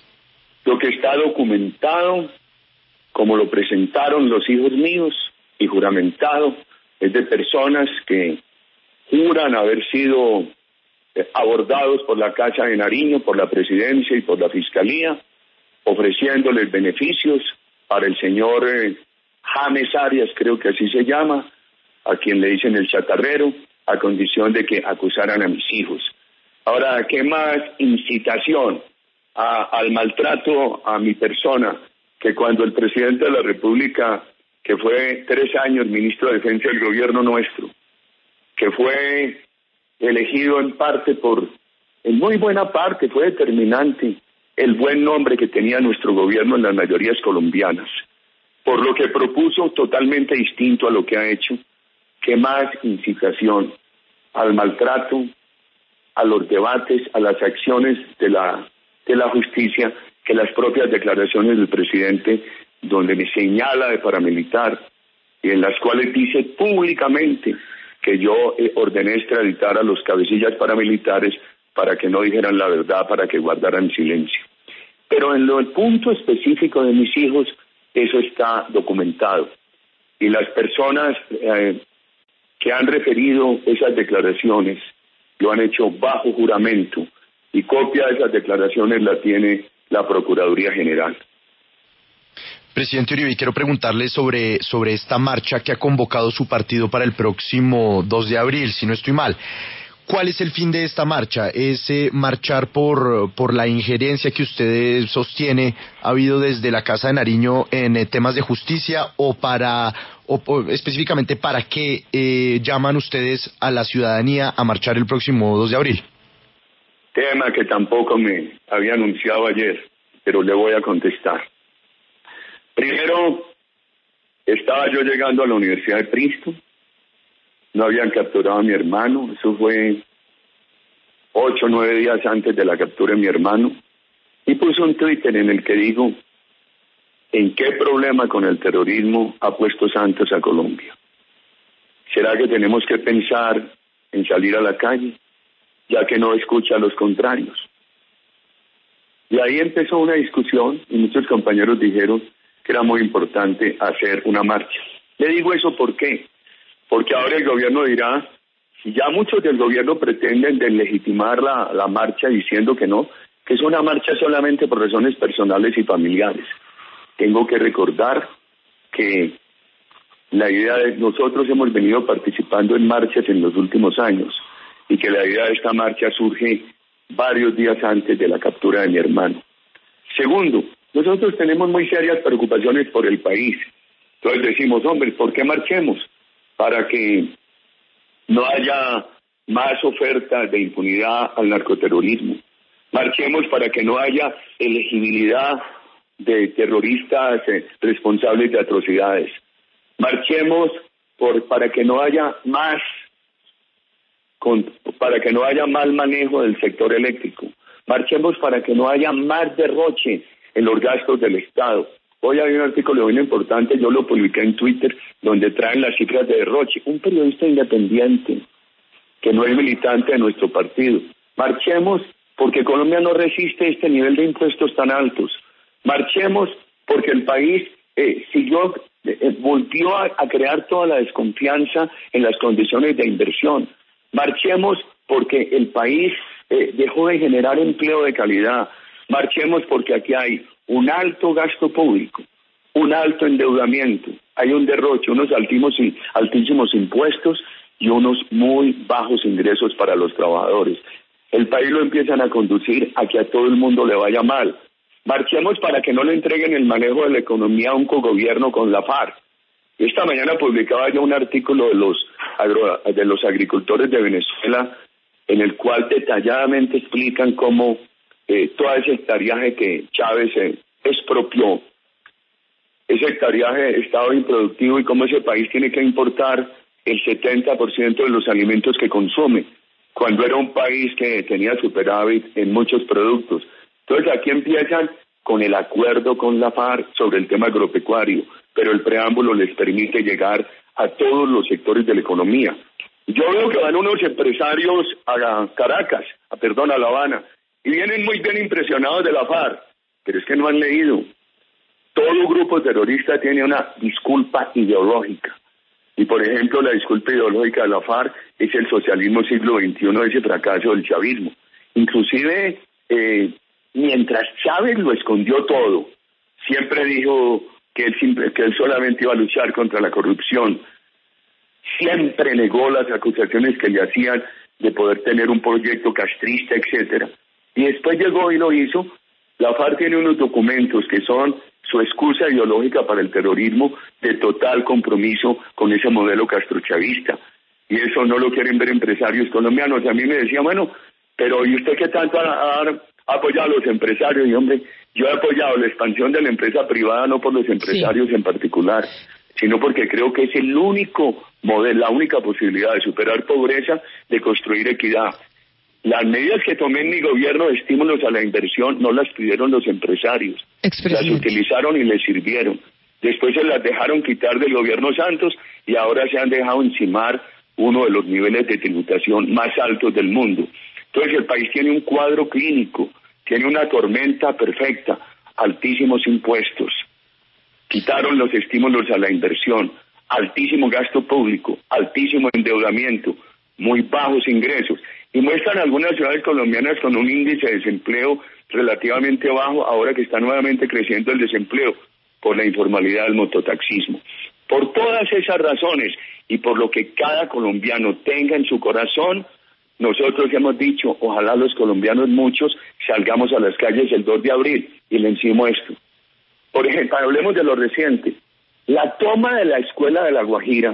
Lo que está documentado, como lo presentaron los hijos míos y juramentado, es de personas que juran haber sido abordados por la Casa de Nariño, por la Presidencia y por la Fiscalía, ofreciéndoles beneficios para el señor eh, James Arias, creo que así se llama, a quien le dicen el chatarrero, a condición de que acusaran a mis hijos. Ahora, ¿qué más incitación A, al maltrato a mi persona, que cuando el presidente de la República, que fue tres años ministro de Defensa del gobierno nuestro, que fue elegido en parte por, en muy buena parte, fue determinante el buen nombre que tenía nuestro gobierno en las mayorías colombianas, por lo que propuso totalmente distinto a lo que ha hecho, que más incitación al maltrato, a los debates, a las acciones de la de la justicia, que las propias declaraciones del presidente, donde me señala de paramilitar, y en las cuales dice públicamente que yo eh, ordené extraditar a los cabecillas paramilitares para que no dijeran la verdad, para que guardaran silencio. Pero en lo, el punto específico de mis hijos, eso está documentado. Y las personas eh, que han referido esas declaraciones lo han hecho bajo juramento, y copia de esas declaraciones la tiene la Procuraduría General. Presidente Uribe, quiero preguntarle sobre, sobre esta marcha que ha convocado su partido para el próximo dos de abril, si no estoy mal. ¿Cuál es el fin de esta marcha? ¿Es eh, marchar por, por la injerencia que usted sostiene ha habido desde la Casa de Nariño en eh, temas de justicia, o para o, o específicamente para qué eh, llaman ustedes a la ciudadanía a marchar el próximo dos de abril? Tema que tampoco me había anunciado ayer, pero le voy a contestar. Primero, estaba yo llegando a la Universidad de Princeton, no habían capturado a mi hermano, eso fue ocho o nueve días antes de la captura de mi hermano, y puse un Twitter en el que digo, ¿en qué problema con el terrorismo ha puesto Santos a Colombia? ¿Será que tenemos que pensar en salir a la calle, ya que no escucha a los contrarios? Y ahí empezó una discusión y muchos compañeros dijeron que era muy importante hacer una marcha. Le digo eso ¿por qué? Porque ahora el gobierno dirá, si ya muchos del gobierno pretenden deslegitimar la, la marcha diciendo que no, que es una marcha solamente por razones personales y familiares. Tengo que recordar que la idea de nosotros hemos venido participando en marchas en los últimos años, y que la idea de esta marcha surge varios días antes de la captura de mi hermano. Segundo, nosotros tenemos muy serias preocupaciones por el país. Entonces decimos, hombre, ¿por qué marchemos? Para que no haya más ofertas de impunidad al narcoterrorismo. Marchemos para que no haya elegibilidad de terroristas eh, responsables de atrocidades. Marchemos por, para que no haya más con, para que no haya mal manejo del sector eléctrico. Marchemos para que no haya más derroche en los gastos del Estado. Hoy hay un artículo bien importante, yo lo publiqué en Twitter, donde traen las cifras de derroche. Un periodista independiente, que no es militante de nuestro partido. Marchemos porque Colombia no resiste este nivel de impuestos tan altos. Marchemos porque el país eh, siguió, eh, volvió a, a crear toda la desconfianza en las condiciones de inversión. Marchemos porque el país eh, dejó de generar empleo de calidad. Marchemos porque aquí hay un alto gasto público, un alto endeudamiento, hay un derroche, unos altísimos, altísimos impuestos y unos muy bajos ingresos para los trabajadores. El país lo empiezan a conducir a que a todo el mundo le vaya mal. Marchemos para que no le entreguen el manejo de la economía a un cogobierno con la FARC. Esta mañana publicaba yo un artículo de los, agro, de los agricultores de Venezuela en el cual detalladamente explican cómo eh, todo ese hectariaje que Chávez eh, expropió, ese hectariaje estado improductivo y cómo ese país tiene que importar el setenta por ciento de los alimentos que consume, cuando era un país que tenía superávit en muchos productos. Entonces aquí empiezan con el acuerdo con la FARC sobre el tema agropecuario, pero el preámbulo les permite llegar a todos los sectores de la economía. Yo veo que van unos empresarios a Caracas, a perdón, a La Habana, y vienen muy bien impresionados de la FARC, pero es que no han leído. Todo grupo terrorista tiene una disculpa ideológica. Y, por ejemplo, la disculpa ideológica de la FARC es el socialismo siglo veintiuno, ese fracaso del chavismo. Inclusive, eh, mientras Chávez lo escondió todo, siempre dijo que él, simple, que él solamente iba a luchar contra la corrupción. Siempre negó las acusaciones que le hacían de poder tener un proyecto castrista, etcétera. Y después llegó y lo hizo. La FARC tiene unos documentos que son su excusa ideológica para el terrorismo de total compromiso con ese modelo castrochavista. Y eso no lo quieren ver empresarios colombianos. A mí me decían, bueno, pero ¿y usted qué tanto ha, ha apoyado a los empresarios? Y hombre, yo he apoyado la expansión de la empresa privada no por los empresarios sí. en particular, sino porque creo que es el único modelo, la única posibilidad de superar pobreza, de construir equidad. Las medidas que tomé en mi gobierno de estímulos a la inversión no las pidieron los empresarios, las utilizaron y les sirvieron. Después se las dejaron quitar del gobierno Santos y ahora se han dejado encimar uno de los niveles de tributación más altos del mundo. Entonces el país tiene un cuadro clínico, tiene una tormenta perfecta, altísimos impuestos, quitaron los estímulos a la inversión, altísimo gasto público, altísimo endeudamiento, muy bajos ingresos. Y muestran algunas ciudades colombianas con un índice de desempleo relativamente bajo, ahora que está nuevamente creciendo el desempleo por la informalidad del mototaxismo. Por todas esas razones y por lo que cada colombiano tenga en su corazón, nosotros hemos dicho, ojalá los colombianos muchos salgamos a las calles el dos de abril y le encima esto. Por ejemplo, hablemos de lo reciente. La toma de la escuela de La Guajira,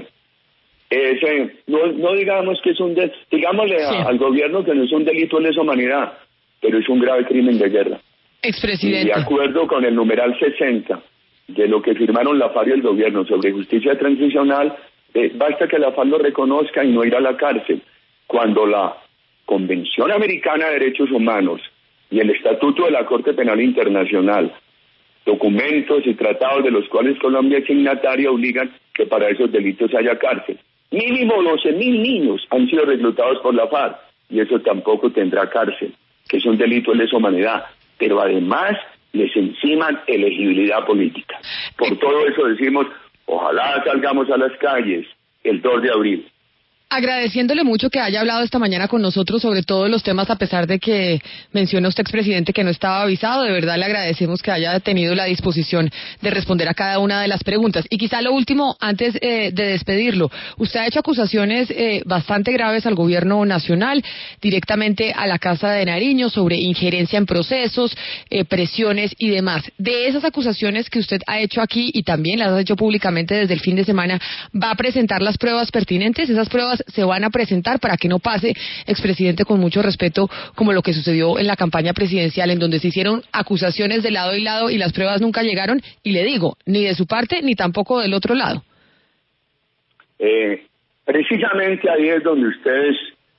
es, eh, no, no digamos que es un delito, digámosle a, sí. al gobierno que no es un delito de lesa humanidad, pero es un grave crimen de guerra. Expresidente. Y de acuerdo con el numeral sesenta de lo que firmaron la FARC y el gobierno sobre justicia transicional, eh, basta que la FARC lo reconozca y no ir a la cárcel. Cuando la Convención Americana de Derechos Humanos y el Estatuto de la Corte Penal Internacional, documentos y tratados de los cuales Colombia es signataria, obligan que para esos delitos haya cárcel. Mínimo doce mil niños han sido reclutados por la FARC y eso tampoco tendrá cárcel, que es un delito de lesa humanidad, pero además les enciman elegibilidad política. Por todo eso decimos, ojalá salgamos a las calles el dos de abril. Agradeciéndole mucho que haya hablado esta mañana con nosotros sobre todos los temas, a pesar de que menciona usted, expresidente, que no estaba avisado. De verdad le agradecemos que haya tenido la disposición de responder a cada una de las preguntas. Y quizá lo último, antes eh, de despedirlo, usted ha hecho acusaciones eh, bastante graves al gobierno nacional, directamente a la Casa de Nariño, sobre injerencia en procesos, eh, presiones y demás. De esas acusaciones que usted ha hecho aquí y también las ha hecho públicamente desde el fin de semana, ¿va a presentar las pruebas pertinentes? ¿Esas pruebas se van a presentar para que no pase, expresidente, con mucho respeto, como lo que sucedió en la campaña presidencial, en donde se hicieron acusaciones de lado y lado y las pruebas nunca llegaron? Y le digo, ni de su parte ni tampoco del otro lado. Eh, precisamente ahí es donde ustedes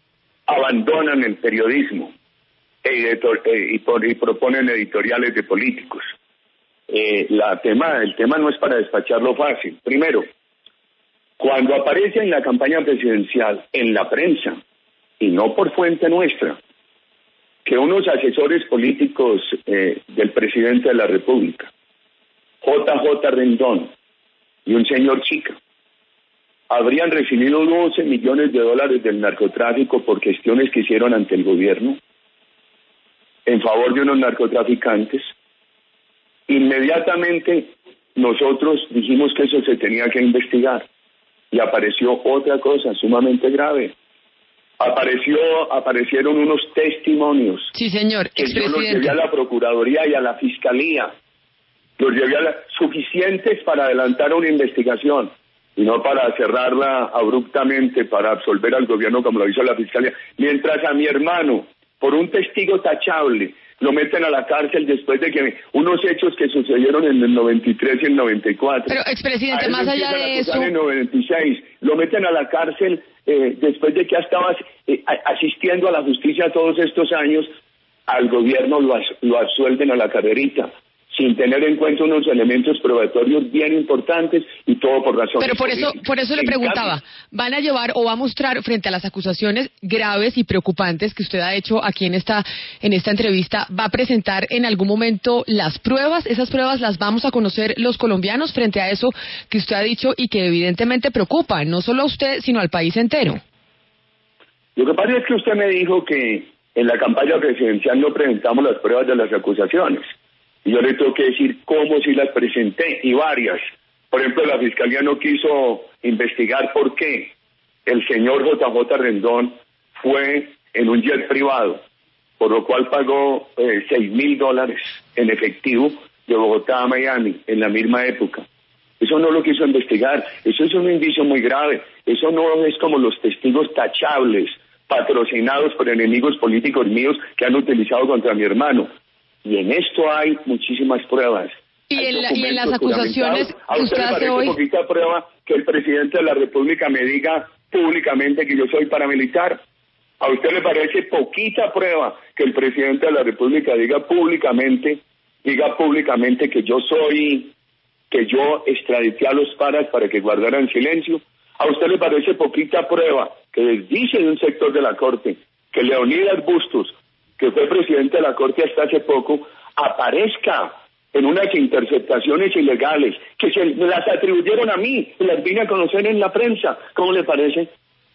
abandonan el periodismo e editor, eh, y, por, y proponen editoriales de políticos. Eh, la tema, el tema no es para despacharlo fácil. Primero, cuando aparece en la campaña presidencial, en la prensa, y no por fuente nuestra, que unos asesores políticos eh, del presidente de la República, J J Rendón y un señor Chica, habrían recibido doce millones de dólares del narcotráfico por gestiones que hicieron ante el gobierno en favor de unos narcotraficantes, inmediatamente nosotros dijimos que eso se tenía que investigar y apareció otra cosa sumamente grave. Apareció, aparecieron unos testimonios. Sí, señor, que yo los llevé a la Procuraduría y a la Fiscalía. Los llevé a la, suficientes para adelantar una investigación y no para cerrarla abruptamente, para absolver al gobierno como lo hizo la Fiscalía. Mientras a mi hermano, por un testigo tachable, lo meten a la cárcel después de que unos hechos que sucedieron en el noventa y tres y el noventa y cuatro. Pero, expresidente, más allá de eso... En el noventa y seis, lo meten a la cárcel eh, después de que ya estaba eh, asistiendo a la justicia todos estos años, al gobierno lo, as, lo absuelven a la carrerita, sin tener en cuenta unos elementos probatorios bien importantes y todo por razones Pero por eso, por eso le preguntaba, ¿van a llevar o va a mostrar frente a las acusaciones graves y preocupantes que usted ha hecho aquí en esta, en esta entrevista, va a presentar en algún momento las pruebas? ¿Esas pruebas las vamos a conocer los colombianos frente a eso que usted ha dicho y que evidentemente preocupa, no solo a usted, sino al país entero? Lo que pasa es que usted me dijo que en la campaña presidencial no presentamos las pruebas de las acusaciones. Y yo le tengo que decir cómo sí las presenté, y varias. Por ejemplo, la Fiscalía no quiso investigar por qué el señor J J Rendón fue en un jet privado, por lo cual pagó eh, seis mil dólares en efectivo de Bogotá a Miami en la misma época. Eso no lo quiso investigar, eso es un indicio muy grave. Eso no es como los testigos tachables, patrocinados por enemigos políticos míos que han utilizado contra mi hermano. Y en esto hay muchísimas pruebas. Y en, la, y en las acusaciones que usted hace hoy, poquita prueba que el presidente de la República me diga públicamente que yo soy paramilitar. ¿A usted le parece poquita prueba que el presidente de la República diga públicamente, diga públicamente que yo soy, que yo extradité a los paras para que guardaran silencio? ¿A usted le parece poquita prueba que dice de un sector de la Corte que Leonidas Bustos, que fue presidente de la Corte hasta hace poco, aparezca en unas interceptaciones ilegales que se las atribuyeron a mí y las vine a conocer en la prensa? ¿Cómo le parece?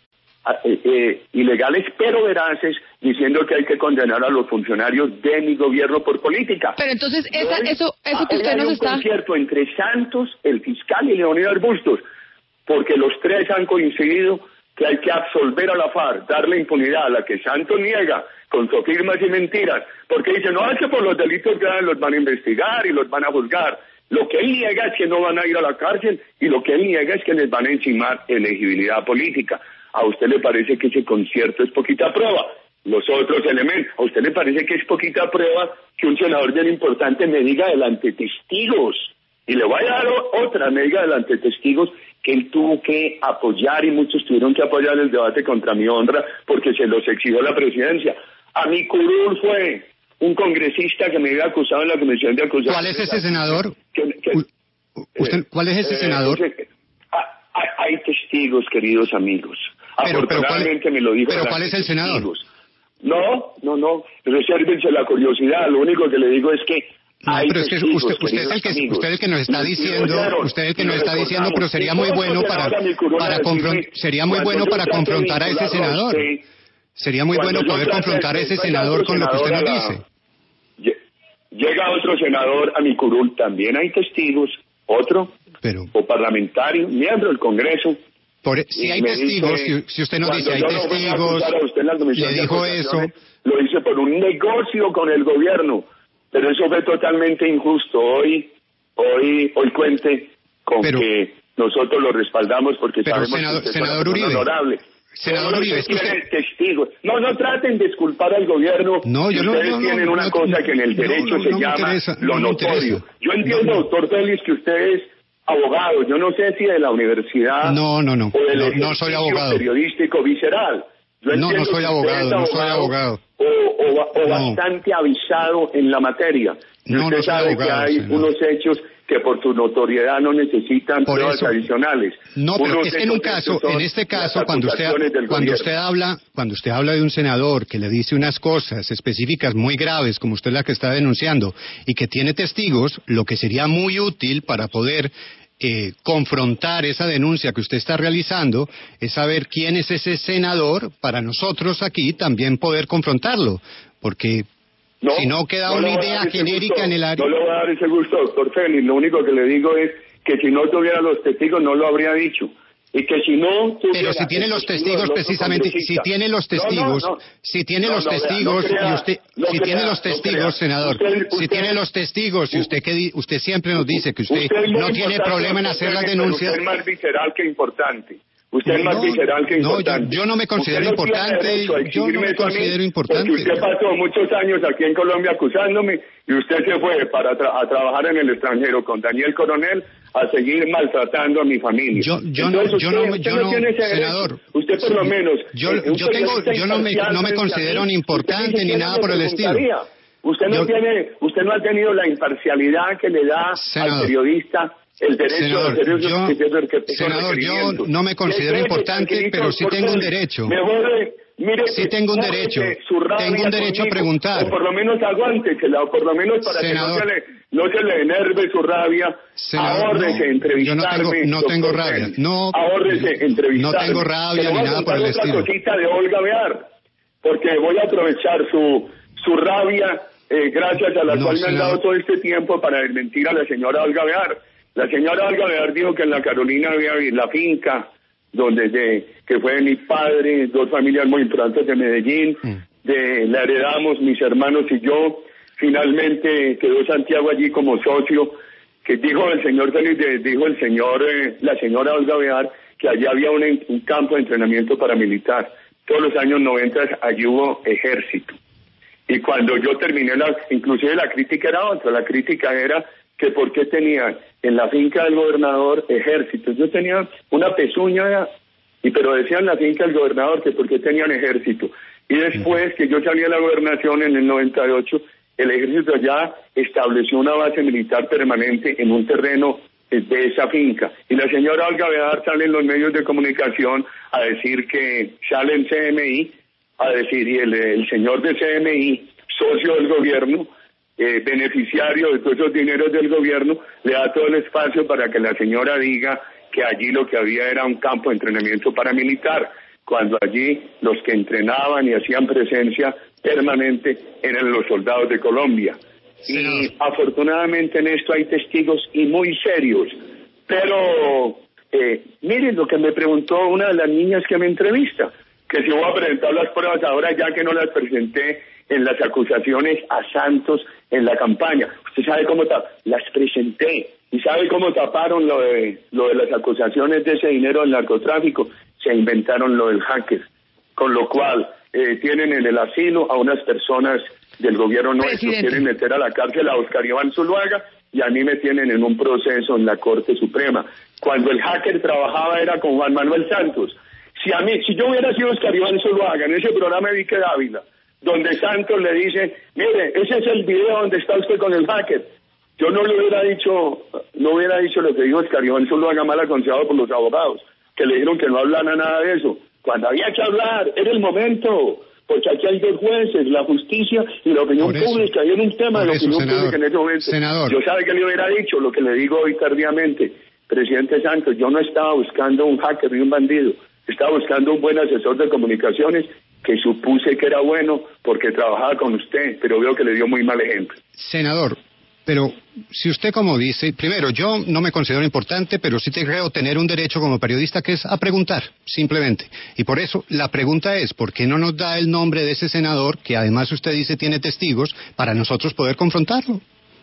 Eh, eh, ilegales pero veraces, diciendo que hay que condenar a los funcionarios de mi gobierno por política. Pero entonces esa, eso eso que usted nos hay un está... concierto entre Santos, el fiscal y Leonidas Bustos, porque los tres han coincidido que hay que absolver a la FARC, darle impunidad a la que Santos niega con sofismas y mentiras, porque dice, no, es que por los delitos graves los van a investigar y los van a juzgar. Lo que él niega es que no van a ir a la cárcel y lo que él niega es que les van a encimar elegibilidad política. ¿A usted le parece que ese concierto es poquita prueba? Los otros elementos, ¿a usted le parece que es poquita prueba que un senador bien importante me diga delante testigos? Y le voy a dar otra, me diga delante testigos que él tuvo que apoyar y muchos tuvieron que apoyar el debate contra mi honra porque se los exigió la presidencia. A mi curul fue un congresista que me había acusado en la comisión de acusación. ¿Cuál es ese senador? Que, que, ¿Usted, ¿Cuál es ese eh, senador? Eh, hay, hay testigos, queridos amigos. Pero, Afortunadamente pero ¿cuál, me lo dijo. ¿Pero cuál es el senador? Testigos. No, no, no. Resérvense la curiosidad. Lo único que le digo es que no, hay pero es que testigos, usted, usted, es el que, usted es el que nos está diciendo, usted es el que nos está diciendo, pero sería muy bueno para, para confrontar, sería muy bueno para confrontar a ese senador. Sería muy bueno poder confrontar a ese senador con lo que usted nos dice. Llega otro senador a mi curul, también hay testigos, otro, pero, o parlamentario, miembro del Congreso. Por, si hay testigos, dice, si, si usted nos dice hay testigos, le dijo eso. Lo hice por un negocio con el gobierno. Pero eso fue totalmente injusto. Hoy, hoy, hoy cuente con pero, que nosotros lo respaldamos porque pero sabemos senador, que es senador una Uribe, honorable. Senador Uribe, es que usted... testigos. No, no traten de disculpar al gobierno. No, yo no, ustedes no, no, tienen no, una no, no, cosa que en el derecho no, no, se no llama interesa, lo no notorio. Yo entiendo, no, no. doctor Félix, que usted es abogado. Yo no sé si de la universidad no, no, no, o del no, no soy abogado periodístico visceral. Yo no, no soy abogado, no soy abogado. O, o, o no. bastante avisado en la materia. Y no, usted no sabe abogado, que hay señor. unos hechos que por su notoriedad no necesitan por pruebas eso, adicionales. No, pero unos es que en un caso, en este caso, cuando usted, cuando usted habla, cuando usted habla de un senador que le dice unas cosas específicas muy graves, como usted la que está denunciando, y que tiene testigos, lo que sería muy útil para poder eh, confrontar esa denuncia que usted está realizando, es saber quién es ese senador para nosotros aquí también poder confrontarlo, porque No, si no queda no una le voy a idea dar ese genérica gusto, en el área. No le voy a dar ese gusto, doctor Félix. Lo único que le digo es que si no tuviera los testigos no lo habría dicho. Y que si no tuviera... Pero si tiene los testigos precisamente, si tiene los testigos, no, no, no. si tiene no, los no, testigos, no crea, y usted, no si crea, tiene los no testigos, crea. senador, Usted, si usted, tiene los testigos, y usted que di, usted siempre nos dice que usted, usted es muy no tiene importante, problema en hacer las denuncias. Usted es más visceral que importante. Usted es más No, visceral que no, importante. yo, yo no me considero Usted no tiene importante, derecho a yo no me exigirme eso a mí, considero importante. Porque usted pasó muchos años aquí en Colombia acusándome y usted se fue para tra a trabajar en el extranjero con Daniel Coronel a seguir maltratando a mi familia. Yo, yo Entonces, no, yo usted, no, usted yo no no, tiene ese senador. derecho. Usted por lo menos. Yo, eh, yo tengo, yo no me, no me considero ni importante ni nada por el estilo. Usted no yo, tiene, usted no ha tenido la imparcialidad que le da senador, al periodista el derecho senador, a hacer esos yo, que, que, que senador, yo no me considero importante, pero sí tengo un derecho. Mejor, mire, sí tengo un derecho. Tengo un derecho a preguntar. O por lo menos aguántesela, o por lo menos para senador, que no se le, no se le enerve su rabia. Senador, ahórrese no, entrevistarme. Yo no tengo, no tengo rabia. No, ahórrese entrevistarme. No tengo rabia ni nada por el otra estilo. Cosita de Olga Bear, porque voy a aprovechar su, su rabia, eh, gracias a la no, cual me han senador. dado todo este tiempo para desmentir a la señora Olga Bear. La señora Olga Bear dijo que en la Carolina había la finca donde de, que fue de mi padre, dos familias muy importantes de Medellín, mm. de la heredamos mis hermanos y yo. Finalmente quedó Santiago allí como socio, que dijo el señor Félix, dijo el señor, eh, la señora Olga Bear, que allí había un, un campo de entrenamiento paramilitar. Todos los años noventa allí hubo ejército. Y cuando yo terminé, la, inclusive la crítica era otra, la crítica era que por qué tenían en la finca del gobernador ejército. Yo tenía una pezuña, y pero decían en la finca del gobernador que por qué tenían ejército. Y después que yo salí de la gobernación en el noventa y ocho, el ejército ya estableció una base militar permanente en un terreno de esa finca. Y la señora Olga Bear sale en los medios de comunicación a decir que sale en C M I, a decir, y el, el señor de C M I, socio del gobierno, Eh, beneficiario de todos esos dineros del gobierno, le da todo el espacio para que la señora diga que allí lo que había era un campo de entrenamiento paramilitar, cuando allí los que entrenaban y hacían presencia permanente eran los soldados de Colombia. Sí. Y afortunadamente en esto hay testigos y muy serios. Pero, eh, miren lo que me preguntó una de las niñas que me entrevista, que si voy a presentar las pruebas ahora ya que no las presenté en las acusaciones a Santos en la campaña. Usted sabe cómo las presenté y sabe cómo taparon lo de lo de las acusaciones de ese dinero del narcotráfico. Se inventaron lo del hacker, con lo cual eh, tienen en el asilo a unas personas del gobierno nuestro, Presidente. Quieren meter a la cárcel a Oscar Iván Zuluaga y a mí me tienen en un proceso en la Corte Suprema. Cuando el hacker trabajaba era con Juan Manuel Santos. Si a mí, si yo hubiera sido Oscar Iván Zuluaga en ese programa de Vique Dávila, donde Santos le dice, mire, ese es el video donde está usted con el hacker, yo no le hubiera dicho, no hubiera dicho lo que dijo Oscar Iván Zuluaga, mal aconsejado por los abogados, que le dijeron que no hablara nada de eso. Cuando había que hablar, era el momento, porque aquí hay dos jueces, la justicia y la opinión pública, y era un tema de la opinión senador, pública en ese momento. Senador. Yo sabe que le hubiera dicho lo que le digo hoy tardíamente, presidente Santos, yo no estaba buscando un hacker ni un bandido, estaba buscando un buen asesor de comunicaciones que supuse que era bueno porque trabajaba con usted, pero veo que le dio muy mal ejemplo. Senador, pero si usted como dice, primero, yo no me considero importante, pero sí creo tener un derecho como periodista que es a preguntar, simplemente. Y por eso la pregunta es, ¿por qué no nos da el nombre de ese senador, que además usted dice tiene testigos, para nosotros poder confrontarlo?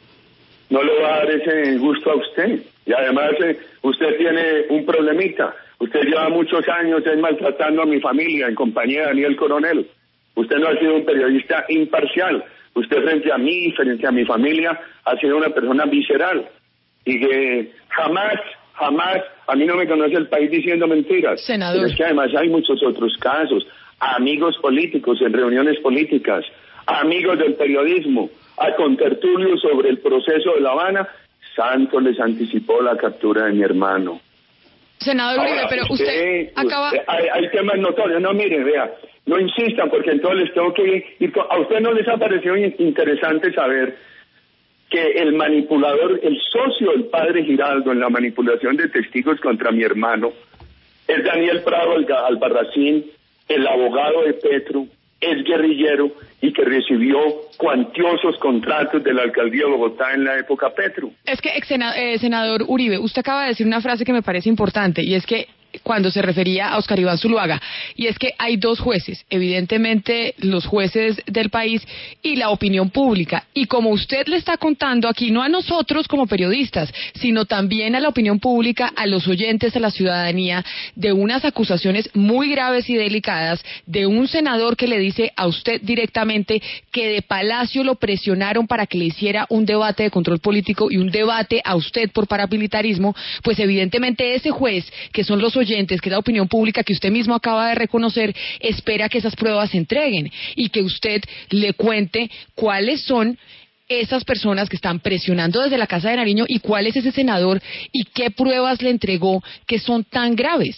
No le va a dar ese gusto a usted. Y además eh, usted tiene un problemita. Usted lleva muchos años eh, maltratando a mi familia en compañía de Daniel Coronel. Usted no ha sido un periodista imparcial. Usted frente a mí, frente a mi familia, ha sido una persona visceral. Y que jamás, jamás, a mí no me conoce el país diciendo mentiras. Senador. Pero es que además hay muchos otros casos. a amigos políticos en reuniones políticas, a amigos del periodismo, a contertulios sobre el proceso de La Habana, Santos les anticipó la captura de mi hermano. Senador Uribe, Ahora, pero usted, usted acaba... Hay, hay temas notorios, no, mire, vea, no insistan, porque entonces les tengo que ir... ¿A usted no les ha parecido interesante saber que el manipulador, el socio del padre Giraldo en la manipulación de testigos contra mi hermano, es Daniel Prado Albarracín, el abogado de Petro, es guerrillero y que recibió cuantiosos contratos de la alcaldía de Bogotá en la época Petro? Es que, eh, senador Uribe, usted acaba de decir una frase que me parece importante, y es que cuando se refería a Oscar Iván Zuluaga, y es que hay dos jueces, evidentemente los jueces del país y la opinión pública, y como usted le está contando aquí, no a nosotros como periodistas, sino también a la opinión pública, a los oyentes, a la ciudadanía, de unas acusaciones muy graves y delicadas, de un senador que le dice a usted directamente que de Palacio lo presionaron para que le hiciera un debate de control político y un debate a usted por paramilitarismo, pues evidentemente ese juez, que son los oyentes, que es la opinión pública que usted mismo acaba de reconocer, espera que esas pruebas se entreguen y que usted le cuente cuáles son esas personas que están presionando desde la Casa de Nariño y cuál es ese senador y qué pruebas le entregó que son tan graves.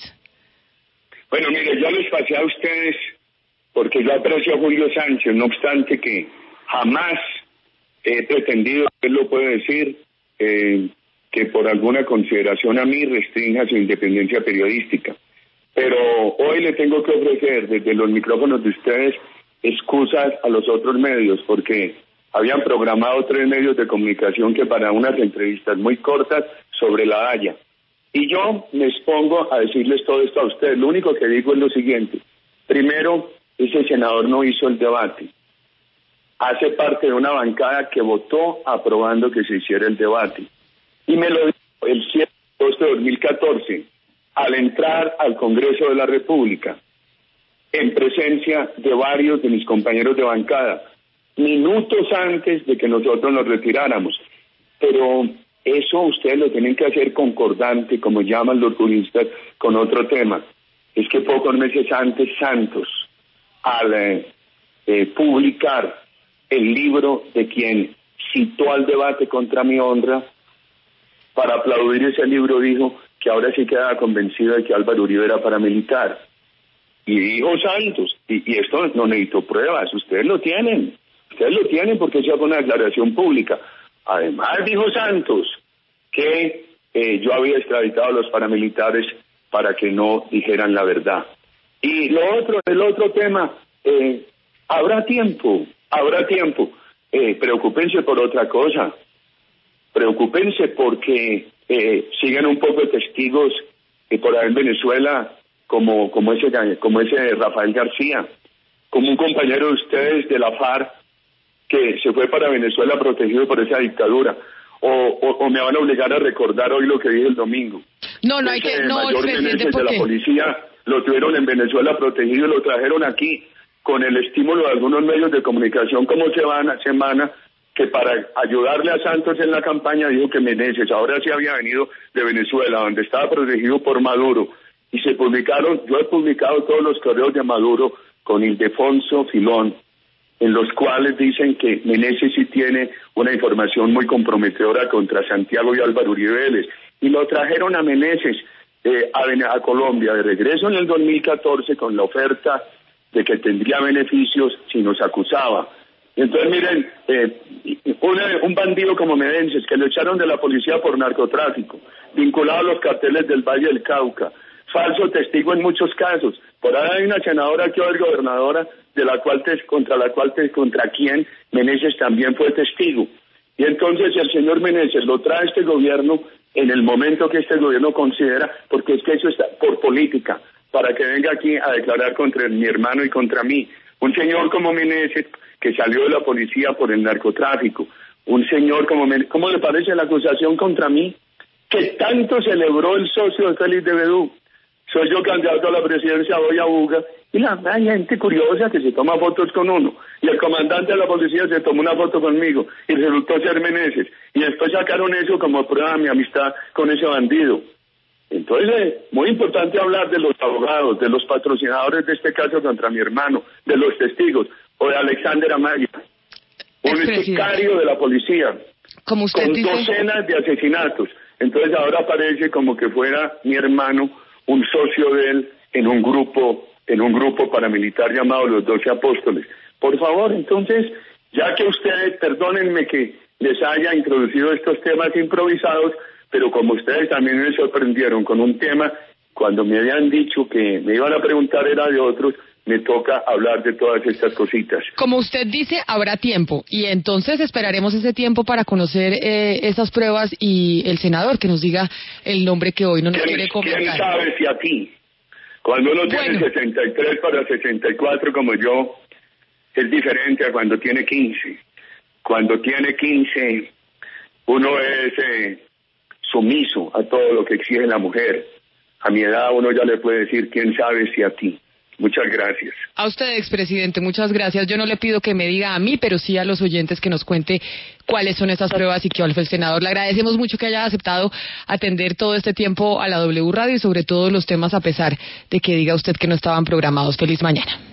Bueno, mire, yo les pasé a ustedes porque yo aprecio a Julio Sánchez, no obstante que jamás he pretendido, él lo puede decir, eh, que por alguna consideración a mí restrinja su independencia periodística. Pero hoy le tengo que ofrecer desde los micrófonos de ustedes excusas a los otros medios, porque habían programado tres medios de comunicación que para unas entrevistas muy cortas sobre la Haya. Y yo me expongo a decirles todo esto a ustedes. Lo único que digo es lo siguiente. Primero, ese senador no hizo el debate. Hace parte de una bancada que votó aprobando que se hiciera el debate. Y me lo dijo el siete de agosto de dos mil catorce, al entrar al Congreso de la República, en presencia de varios de mis compañeros de bancada, minutos antes de que nosotros nos retiráramos. Pero eso ustedes lo tienen que hacer concordante, como llaman los juristas, con otro tema. Es que pocos meses antes Santos, al eh, eh, publicar el libro de quien citó al debate contra mi honra, para aplaudir ese libro dijo que ahora sí quedaba convencido de que Álvaro Uribe era paramilitar. Y dijo Santos, y, y esto no necesito pruebas, ustedes lo tienen, ustedes lo tienen porque eso fue una declaración pública. Además dijo Santos que eh, yo había extraditado a los paramilitares para que no dijeran la verdad. Y lo otro, el otro tema, eh, habrá tiempo, habrá tiempo, eh, preocúpense por otra cosa. Preocúpense porque eh, sigan un poco de testigos eh, por ahí en Venezuela, como como ese como ese Rafael García, como un compañero de ustedes de la FARC que se fue para Venezuela protegido por esa dictadura. O, o, o me van a obligar a recordar hoy lo que dije el domingo. No, no hay que... No, mayor presidente, de la policía lo tuvieron en Venezuela protegido y lo trajeron aquí con el estímulo de algunos medios de comunicación como Semana, Semana que para ayudarle a Santos en la campaña dijo que Meneses ahora sí había venido de Venezuela, donde estaba protegido por Maduro, y se publicaron, yo he publicado todos los correos de Maduro con Ildefonso Filón, en los cuales dicen que Meneses sí tiene una información muy comprometedora contra Santiago y Álvaro Uribe Vélez, y lo trajeron a Meneses eh, a, a Colombia de regreso en el dos mil catorce con la oferta de que tendría beneficios si nos acusaba. Entonces, miren, eh, una, un bandido como Meneses, que lo echaron de la policía por narcotráfico, vinculado a los carteles del Valle del Cauca, falso testigo en muchos casos. Por ahí hay una senadora que hoy es gobernadora, de la cual te, contra la cual te, contra quien Meneses también fue testigo. Y entonces el señor Meneses lo trae este gobierno en el momento que este gobierno considera, porque es que eso está por política, para que venga aquí a declarar contra mi hermano y contra mí. Un señor como Meneses, que salió de la policía por el narcotráfico, un señor como Meneses, ¿cómo le parece la acusación contra mí? Que tanto celebró el socio de Félix de Bedú. Soy yo candidato a la presidencia, voy a Buga, y la hay gente curiosa que se toma fotos con uno, y el comandante de la policía se tomó una foto conmigo, y resultó ser Meneses, y después sacaron eso como prueba de mi amistad con ese bandido. Entonces, muy importante hablar de los abogados, de los patrocinadores de este caso contra mi hermano, de los testigos, o de Alexander Amaya, un sicario de la policía, como usted con dice, docenas de asesinatos. Entonces ahora parece como que fuera mi hermano un socio de él en un grupo, en un grupo paramilitar llamado los Doce Apóstoles. Por favor, entonces, ya que ustedes, perdónenme que les haya introducido estos temas improvisados, pero como ustedes también me sorprendieron con un tema, cuando me habían dicho que me iban a preguntar era de otros, me toca hablar de todas estas cositas. Como usted dice, habrá tiempo, y entonces esperaremos ese tiempo para conocer eh, esas pruebas y el senador que nos diga el nombre que hoy no nos quiere comentar. ¿Quién sabe si aquí, cuando uno tiene bueno. sesenta y tres para sesenta y cuatro como yo, es diferente a cuando tiene quince? Cuando tiene quince, uno es eh, sumiso a todo lo que exige la mujer. A mi edad uno ya le puede decir, quién sabe si a ti. Muchas gracias. A usted, expresidente, muchas gracias. Yo no le pido que me diga a mí, pero sí a los oyentes que nos cuente cuáles son esas pruebas y qué fue el senador. Le agradecemos mucho que haya aceptado atender todo este tiempo a la W Radio y sobre todo los temas a pesar de que diga usted que no estaban programados. Feliz mañana.